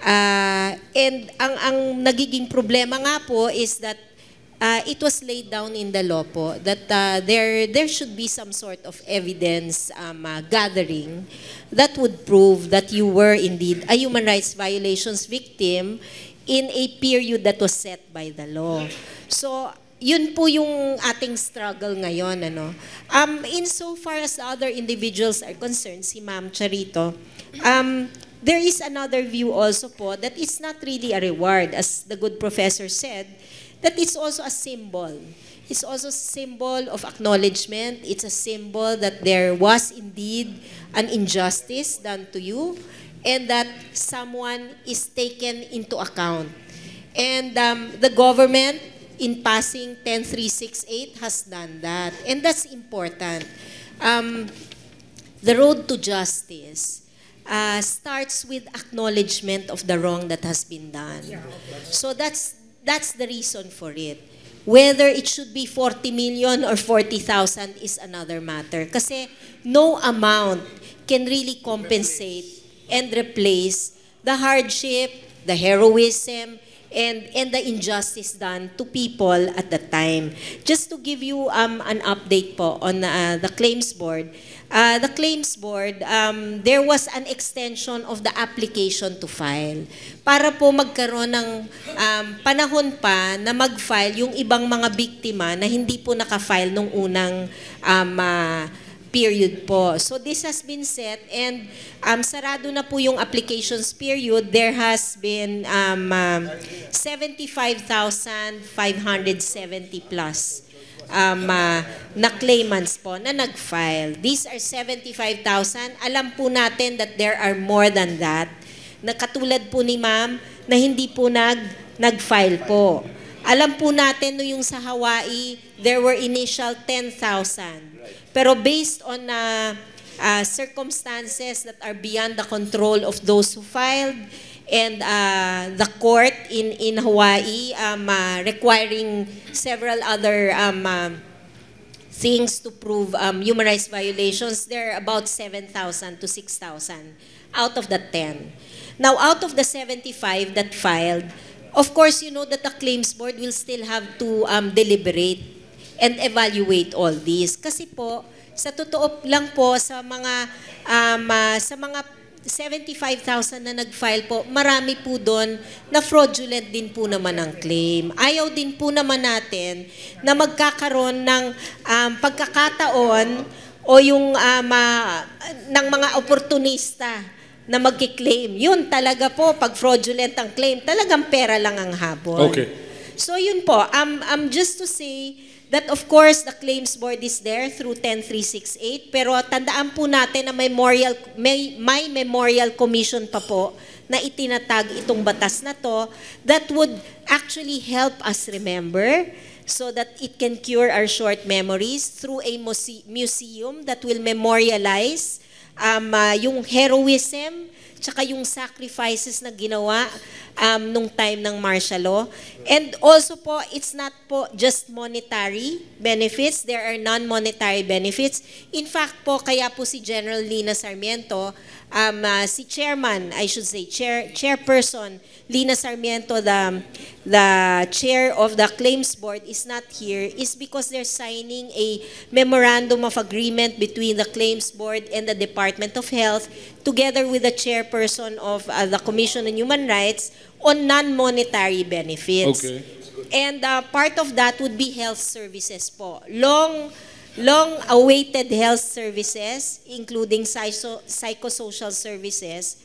ang nagiging problema nga po is that it was laid down in the law po that there should be some sort of evidence gathering that would prove that you were indeed a human rights violations victim in a period that was set by the law. So, yun po yung ating struggle ngayon, ano. Insofar as the other individuals are concerned, si Ma'am Charito, there is another view also po that it's not really a reward, as the good professor said, that it's also a symbol. It's also a symbol of acknowledgement. It's a symbol that there was indeed an injustice done to you and that someone is taken into account. And the government, in passing 10368, has done that. And that's important. The road to justice starts with acknowledgement of the wrong that has been done. So that's the reason for it. Whether it should be 40 million or 40,000 is another matter. Kasi no amount can really compensate and replace the hardship, the heroism, and the injustice done to people at the time. Just to give you an update po on the claims board. The claims board, there was an extension of the application to file para po magkaroon ng panahon pa na mag-file yung ibang mga biktima na hindi po naka-file nung unang period po. So this has been set and sarado na po yung applications period. There has been 75,570 plus na claimants po na nag-file. These are 75,000. Alam po natin that there are more than that. Na katulad po ni ma'am na hindi po nag-file po. Alam po natin no yung sa Hawaii, there were initial 10,000. Pero based on circumstances that are beyond the control of those who filed, and the court in Hawaii requiring several other things to prove human rights violations, there are about 7,000 to 6,000 out of the 10. Now, out of the 75 that filed, of course, you know that the claims board will still have to deliberate and evaluate all these. Kasi po, sa totoo lang po, sa mga 75,000 na nag-file po, marami po doon na fraudulent din po naman ang claim. Ayaw din po naman natin na magkakaroon ng pagkakataon o yung ng mga oportunista na magkiklaim. Yun talaga po, pag fraudulent ang claim, talagang pera lang ang habol. Okay. So yun po, just to say that of course the claims board is there through 10368, pero tandaan po natin na may memorial commission pa po na itinatag itong batas na to that would actually help us remember so that it can cure our short memories through a museum that will memorialize yung heroism tsaka yung sacrifices na ginawa nung time ng martial law. And also po, it's not po just monetary benefits. There are non-monetary benefits. In fact po, kaya po si General Lina Sarmiento, si chairman, I should say, chairperson Lina Sarmiento, the chair of the claims board is not here, is because they're signing a memorandum of agreement between the claims board and the Department of Health, together with the chairperson of the Commission on Human Rights, on non-monetary benefits. Okay. And part of that would be health services po. Long-awaited health services, including psychosocial services.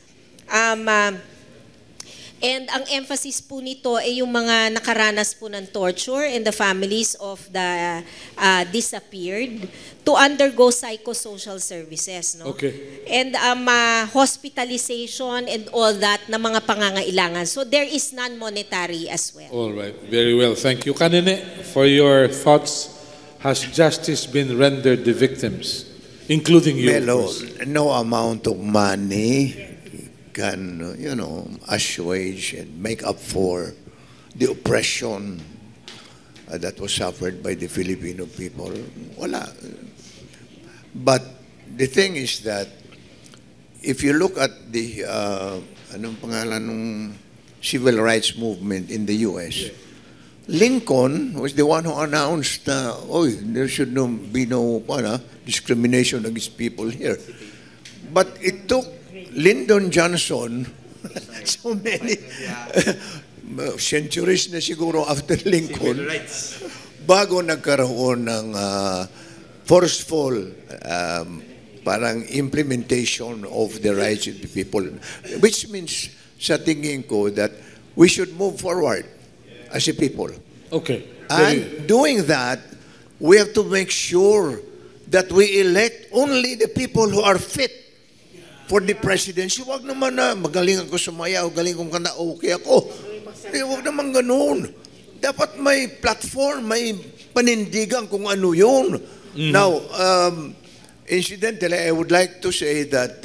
And ang emphasis po nito ay yung mga nakaranas po ng torture and the families of the disappeared to undergo psychosocial services. No? Okay. And hospitalization and all that na mga pangangailangan. So there is non-monetary as well. All right. Very well. Thank you. Kanine, for your thoughts, has justice been rendered the victims, including you? Melo, no amount of money can, assuage and make up for the oppression that was suffered by the Filipino people. Wala. But the thing is that if you look at the anong pangalan ng civil rights movement in the US, Lincoln was the one who announced there should be no discrimination against people here. But it took Lyndon Johnson so many centuries na siguro after Lincoln bago nagkaroon ng forceful parang implementation of the rights of the people, which means sa tingin ko that we should move forward as a people. Okay. And doing that, we have to make sure that we elect only the people who are fit for the presidency. Wag naman na magaling ako sumayaw, galing kong kanta, okay ako. Wag naman ganun. Dapat may platform, may panindigan kung ano yun. Mm-hmm. Now, incidentally, I would like to say that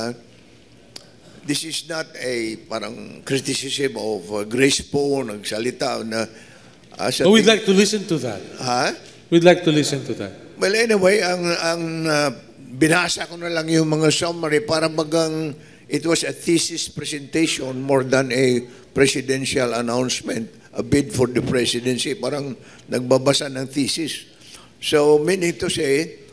this is not a parang criticism of Grace Poe nagsalita na we'd like to listen to that. Ha? We'd like to listen to that. Well, anyway, ang binasa ko na lang yung mga summary para bagang It was a thesis presentation more than a presidential announcement, a bid for the presidency. Parang nagbabasa ng thesis. So, meaning to say,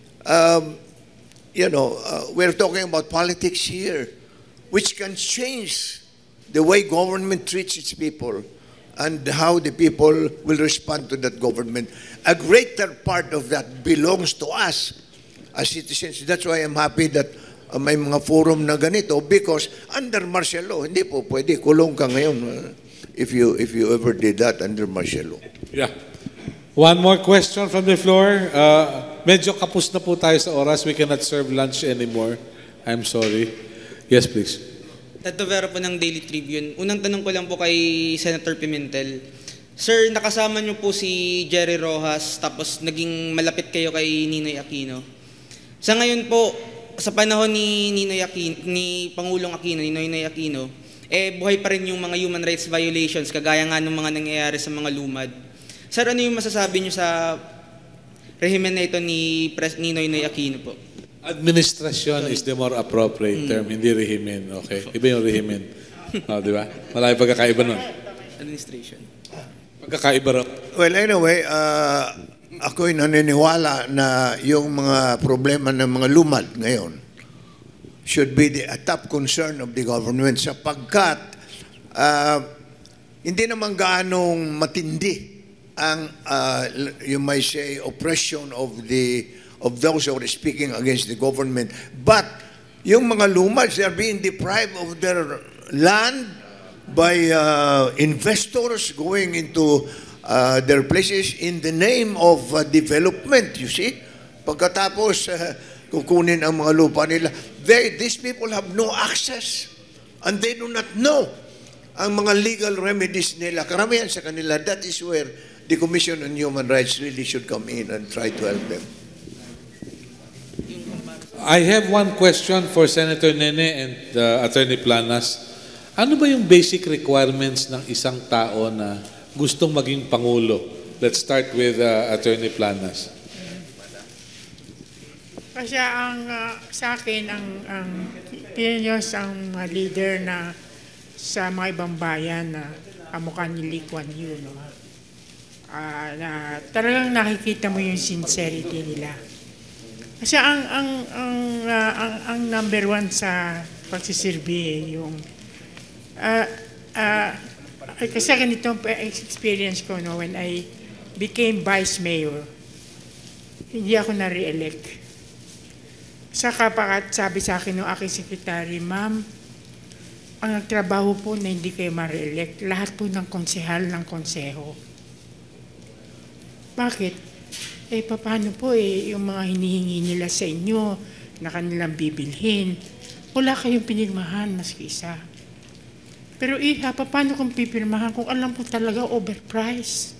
we're talking about politics here, which can change the way government treats its people and how the people will respond to that government. A greater part of that belongs to us as citizens. That's why I'm happy that may mga forum na ganito because under martial law, hindi po pwede, kulong ka ngayon if you ever did that under martial law. Yeah. One more question from the floor. Medyo kapos na po tayo sa oras. We cannot serve lunch anymore. I'm sorry. Yes, please. Tato Vera po ng Daily Tribune. Unang tanong ko lang po kay Senator Pimentel. Sir, nakasama niyo po si Jerry Rojas tapos naging malapit kayo kay Ninoy Aquino. Sa ngayon po, sa panahon ni Pangulong Aquino, ni Ninoy Aquino, buhay pa rin yung mga human rights violations kagaya nga ng mga nangyayari sa mga lumad. Sir, ano yung masasabi niyo sa rehimen na ito ni Ninoy Aquino po? Administrasyon is the more appropriate term, hindi rehimen. Okay? Iba yung rehimen. Di ba? Malaki pagkakaiba nun. Administration. Pagkakaiba rin. Well, anyway, ako'y naniniwala na yung mga problema ng mga lumad ngayon should be a top concern of the government sapagkat hindi naman gaanong matindi ang, you might say, oppression of those who are speaking against the government. But yung mga lumads, they are being deprived of their land by investors going into their places in the name of development, you see. Pagkatapos kukunin ang mga lupa nila. These people have no access and they do not know ang mga legal remedies nila. Karamihan sa kanila, that is where the Commission on Human Rights really should come in and try to help them. I have one question for Senator Nene and Attorney Planas. Ano ba yung basic requirements ng isang tao na gustong maging Pangulo? Let's start with Attorney Planas. Kasi sa akin, ang Pilipinos ang leader na sa mga ibang bayan na kamukha ni Lee Kuan Yew, no? Na talagang nakikita mo yung sincerity nila. Kasi ang number one sa pagsisilbi yung kasi ganito experience ko, no, when I became vice mayor, hindi ako na-re-elect. Saka sabi sa akin ng aking secretary, ma'am, ang nagtrabaho po na hindi kayo ma-re-elect, lahat po ng konsehal ng konseho. Bakit? Paano po yung mga hinihingi nila sa inyo na kanilang bibilhin, wala kayong pinirmahan maski isa. Pero paano kung pipirmahan kung alam po talaga overpriced?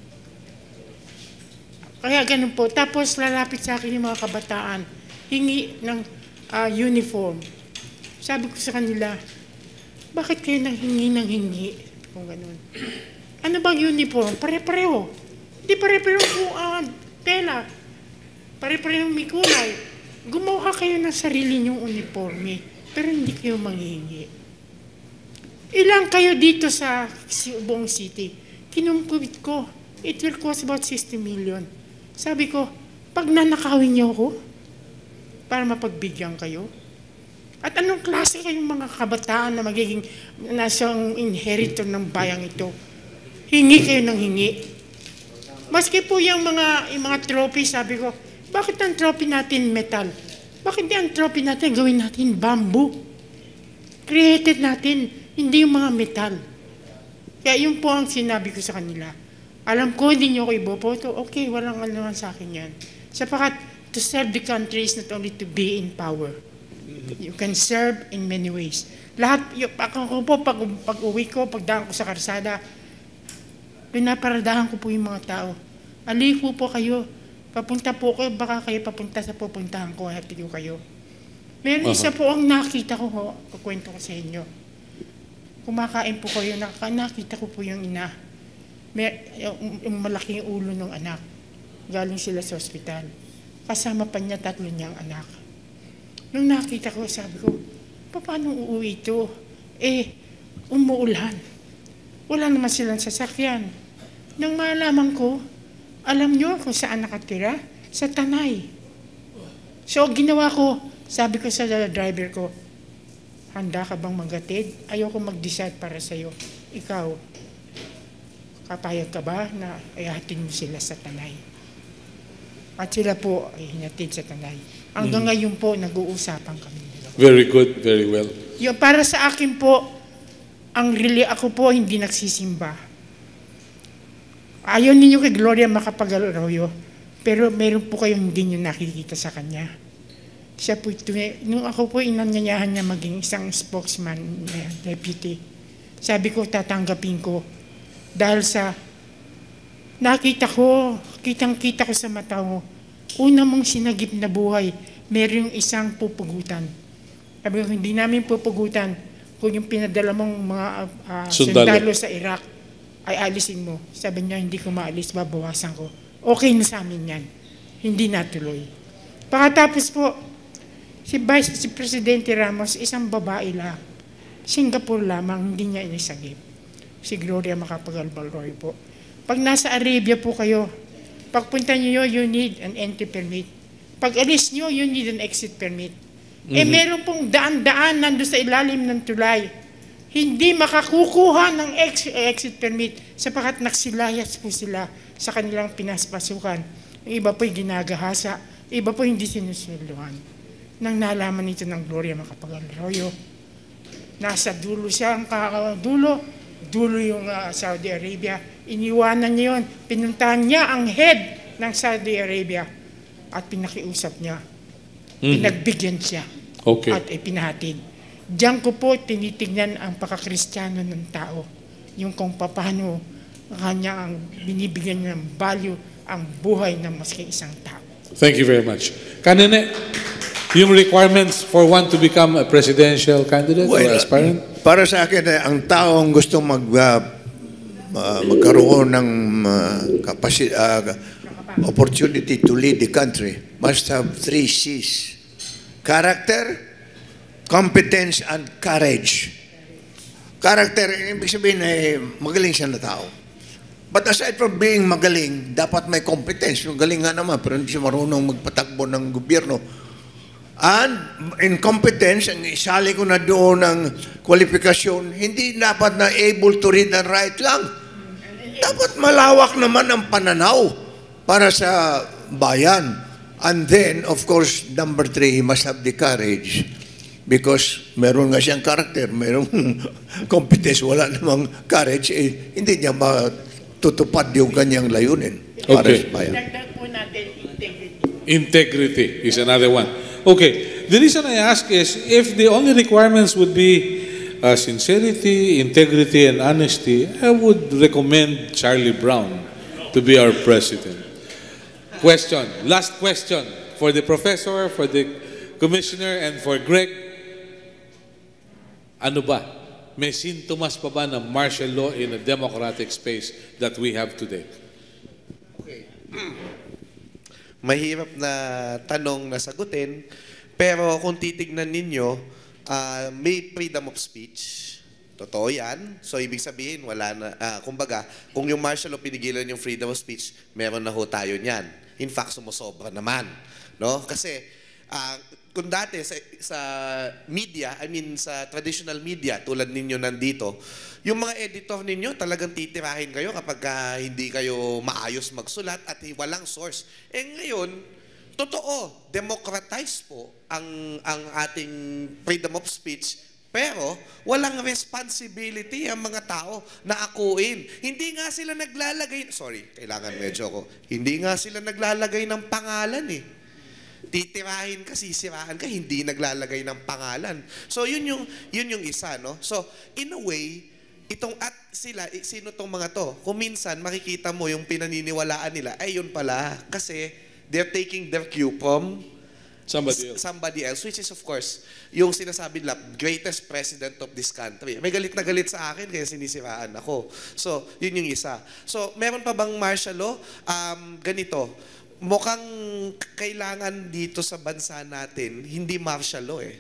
Kaya ganun po. Tapos lalapit sa akin yung mga kabataan, hingi ng uniform. Sabi ko sa kanila, bakit kayo nang hingi ng hingi? Kung ganun. Ano bang uniform? Pare-pareho. Hindi pare-pareho po tela. Pare-pareho may kulay. Gumawa kayo ng sarili niyong uniforme, pero hindi kayo manghihingi. Ilang kayo dito sa buong city? Kinumpit ko. It will cost about 60 million. Sabi ko, pag nanakawin niyo ako, para mapagbigyan kayo? At anong klase kayong mga kabataan na magiging nasang inheritor ng bayang ito? Hingi kayo ng hingi. Maski po yung mga trophy, sabi ko, bakit ang trophy natin metal? Bakit di ang trophy natin gawin natin bamboo? Created natin, hindi yung mga metal. Kaya yun po ang sinabi ko sa kanila. Alam ko, hindi nyo ako iboboto. Okay, walang alam sa akin yan. Sapagat, to serve the country is not only to be in power. You can serve in many ways. Lahat, ako po, pag uwi ko, pagdaan ko sa karsada, pinaparadahan ko po yung mga tao. Aliho po kayo. Papunta po kayo, baka kayo papunta sa pupuntahan ko, happy ko kayo. Meron isa po ang nakita ko, kukwento ko sa inyo. Kumakain po kayo, nakita ko po yung ina. Yung malaking ulo ng anak. Galing sila sa ospital. Kasama pa niya 3 niyang anak. Nung nakita ko, sabi ko, paano uuwi ito? Umuulan. Wala naman silang sasakyan. Nang malaman ko, alam nyo kung saan nakatira? Sa Tanay. So, ginawa ko, sabi ko sa driver ko, handa ka bang magatid? Ayoko mag-decide para sa'yo. Ikaw, kapayag ka ba na ihatid mo sila sa Tanay? At sila po ay hinatid sa Tanay. Hanggang ngayon po, nag-uusapan kami. Very good, very well. Yung para sa akin po, ako po hindi nagsisimba. Ayaw ninyo kay Gloria Macapagal-Arroyo, pero meron po kayong hindi nyo nakikita sa kanya. Siya po, nung ako po inanyayahan niya maging isang spokesman, deputy, sabi ko tatanggapin ko. Dahil sa nakita ko, kitang-kita ko sa mata mo, una mong sinagip na buhay, meron isang pupugutan. Sabi ko, hindi namin pupugutan kung yung pinadala mong mga sundalo sa Iraq ay alisin mo. Sabi niya, hindi ko maalis, babawasan ko. Okay na sa amin yan. Hindi natuloy. Pagkatapos po, si Presidente Ramos, isang babae lang. Singapore lamang, hindi niya inisagip. Si Gloria Macapagal-Arroyo po. Pag nasa Arabia po kayo, pagpunta niyo, you need an entry permit. Pag alis niyo, you need an exit permit. Meron pong daan-daan nando sa ilalim ng tulay. Hindi makakukuha ng exit permit sapagkat nagsilayas po sila sa kanilang pinaspasukan. Yung iba po'y ginagahasa, iba po hindi sinusunduan. Nang nalaman nito ng Gloria Macapagal-Arroyo, nasa dulo siya, ang dulo yung Saudi Arabia. Iniwanan niya yun, pinuntahan niya ang head ng Saudi Arabia at pinakiusap niya. Pinagbigyan siya at ipinahatid. Diyan ko po tinitignan ang pagkakristyano ng tao. Yung kung paano kanya ang binibigyan ng value ang buhay ng maski isang tao. Thank you very much. Kanine, yung requirements for one to become a presidential candidate or aspirant? Para sa akin, ang taong gustong magkaroon ng opportunity to lead the country must have 3 C's. Character, competence, and courage. Character, ibig sabihin ay magaling siya na tao. But aside from being magaling, dapat may competence. Yung galing nga naman, pero hindi siya marunong magpatakbo ng gobyerno. And in competence, ang isali ko na doon ng kwalifikasyon, hindi dapat na able to read and write lang. Dapat malawak naman ang pananaw para sa bayan. And then, of course, number 3, he must have the courage. Because meron nga siyang karakter, merong competence, wala namang courage, hindi niya matutupad yung kanyang layunin para sa bayan. Integrity is another one. Okay, the reason I ask is, if the only requirements would be sincerity, integrity, and honesty, I would recommend Charlie Brown to be our president. Question, last question for the professor, for the commissioner, and for Greg. Ano ba? May sintomas pa ba ng martial law in a democratic space that we have today? Okay. Mahirap na tanong na sagutin, pero kung titignan ninyo, may freedom of speech. Totoo yan. So, ibig sabihin, wala na, kumbaga, kung yung martial law pinigilan yung freedom of speech, meron na ho tayo niyan. In fact, sumusobra naman. No? Kasi, kung dati sa media, sa traditional media, tulad ninyo nandito, yung mga editor ninyo talagang titirahin kayo kapag hindi kayo maayos magsulat at walang source. Ngayon, totoo, democratize po ang ating freedom of speech, pero walang responsibility ang mga tao na akuin. Hindi nga sila naglalagay, hindi nga sila naglalagay ng pangalan Titirahin ka, sisiraan ka, hindi naglalagay ng pangalan. So yun yung isa, no? So in a way, sino tong mga to? Kung minsan makikita mo yung pinaniniwalaan nila, ay yun pala, kasi they're taking their cue from somebody else, which is of course, yung sinasabi nila, greatest president of this country. May galit na galit sa akin kaya sinisiraan ako. So, yun yung isa. So, meron pa bang martial law? Ganito, mukhang kailangan dito sa bansa natin, hindi martial law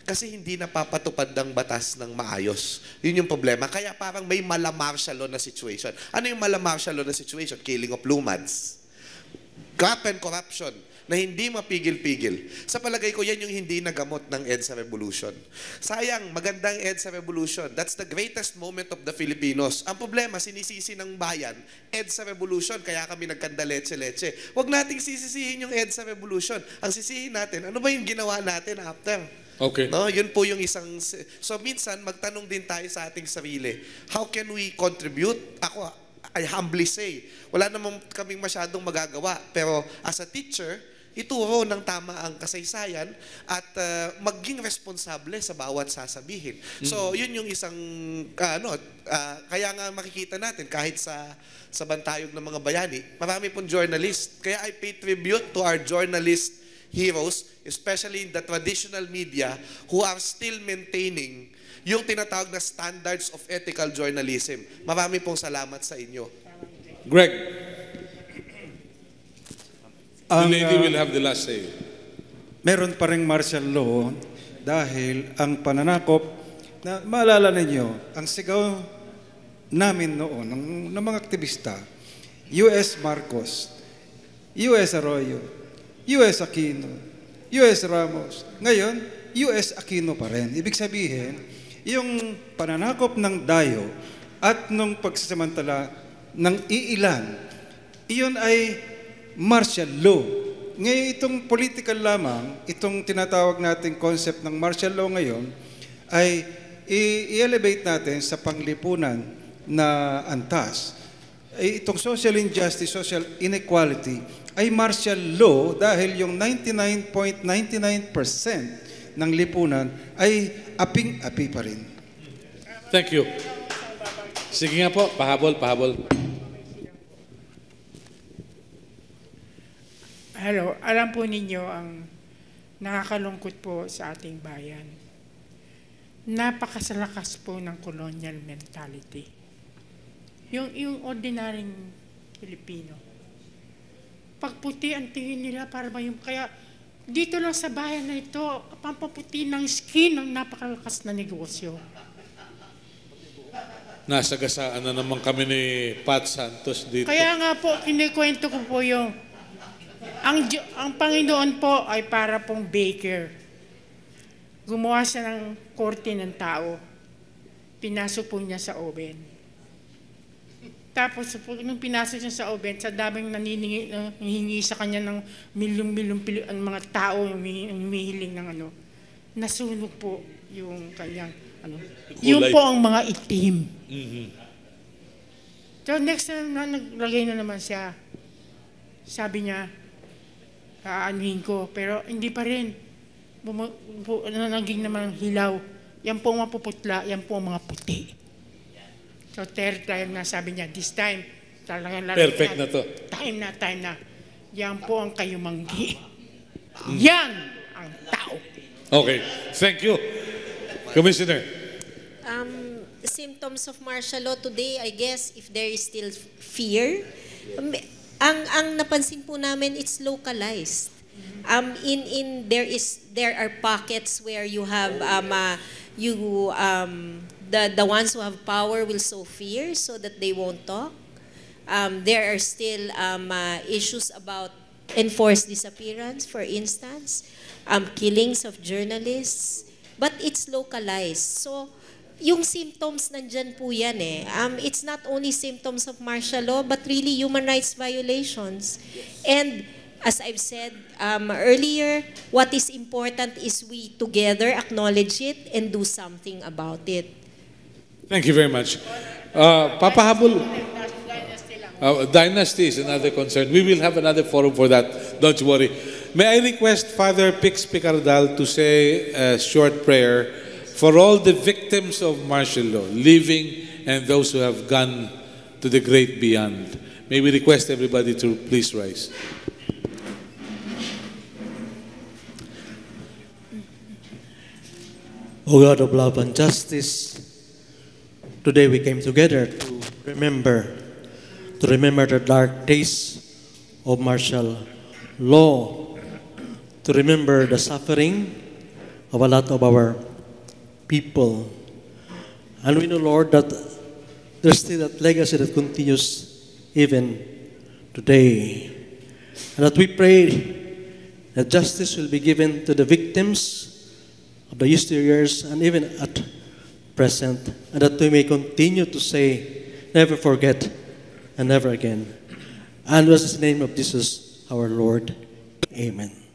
kasi hindi napapatupad ng batas ng maayos. Yun yung problema. Kaya parang may mala martial law na situation. Ano yung mala martial law na situation? Killing of lumads. Graft and corruption na hindi mapigil-pigil. Sa palagay ko, yan yung hindi nagamot ng EDSA Revolution. Sayang, magandang EDSA Revolution. That's the greatest moment of the Filipinos. Ang problema, sinisisi ng bayan, EDSA Revolution, kaya kami nagkandaletse-letse. Huwag nating sisisihin yung EDSA Revolution. Ang sisihin natin, ano ba yung ginawa natin after? Okay. No, yun po yung isang... So minsan, magtanong din tayo sa ating sarili, how can we contribute? Ako, I humbly say, wala namang kaming masyadong magagawa. Pero as a teacher, ituro ng tama ang kasaysayan at maging responsable sa bawat sasabihin. So, yun yung isang, kaya nga makikita natin kahit sa bantayog ng mga bayani, marami pong journalist. Kaya I pay tribute to our journalist heroes, especially in the traditional media, who are still maintaining yung tinatawag na standards of ethical journalism. Marami pong salamat sa inyo. Greg, the lady will have the last say. Meron pa ring martial law dahil ang pananakop, na maalala ninyo, ang sigaw namin noon, ng mga aktivista, U.S. Marcos, U.S. Arroyo, U.S. Aquino, U.S. Ramos, ngayon, U.S. Aquino pa rin. Ibig sabihin, yung pananakop ng dayo at nung pagsasamantala ng iilan, iyon ay martial law. Ngayon itong political lamang, itong tinatawag nating concept ng martial law ngayon, ay i-elevate natin sa panglipunan na antas. Itong social injustice, social inequality, ay martial law dahil yung 99.99% ng lipunan ay aping-api pa rin. Thank you. Sige nga po, pahabol. Hello, alam po ninyo ang nakakalungkot po sa ating bayan. Napakasalakas po ng colonial mentality. Yung ordinaryong Pilipino. Pagputi ang tingin nila para ba yung kaya dito lang sa bayan na ito, pampaputi ng skin ang napakalakas na negosyo. Nasagasaan na naman kami ni Pat Santos dito. Kaya nga po, kinikwento ko po yung ang Panginoon po ay para pong baker. Gumawa siya ng korte ng tao. Pinasok po niya sa oven. Tapos, nung pinasok niya sa oven, sa daming nanghihingi sa kanya ng milyong-milyong mga tao yung humihiling ng nasunog po yung kanyang Yung po ang mga itim. So next time na naglagay na naman siya, sabi niya, aanuhin ko, pero hindi pa rin. Naging naman hilaw. Yan po ang mapuputla, yan po ang mga puti. So third time na sabi niya, this time, talagang perfect na to. Time na. Yan po ang kayumanggi. Yan ang tao. Okay, thank you. Commissioner. Symptoms of martial law today, I guess, if there is still fear, ang napansin po namin, it's localized. There are pockets where you have the ones who have power will sow fear so that they won't talk. There are still issues about enforced disappearance, for instance, killings of journalists, but it's localized. So, yung symptoms nandyan po yan eh. It's not only symptoms of martial law, but really human rights violations. And as I've said earlier, what is important is we together acknowledge it and do something about it. Thank you very much. Papahabol. Dynasty is another concern. We will have another forum for that. Don't worry. May I request Father Pix Picardal to say a short prayer for all the victims of martial law, living and those who have gone to the great beyond. May we request everybody to please rise. O God of love and justice, today we came together to remember the dark days of martial law, to remember the suffering of a lot of our people. And we know, Lord, that there's still that legacy that continues even today. And that we pray that justice will be given to the victims of the years and even at present, and that we may continue to say, never forget and never again. And it was in the name of Jesus, our Lord. Amen.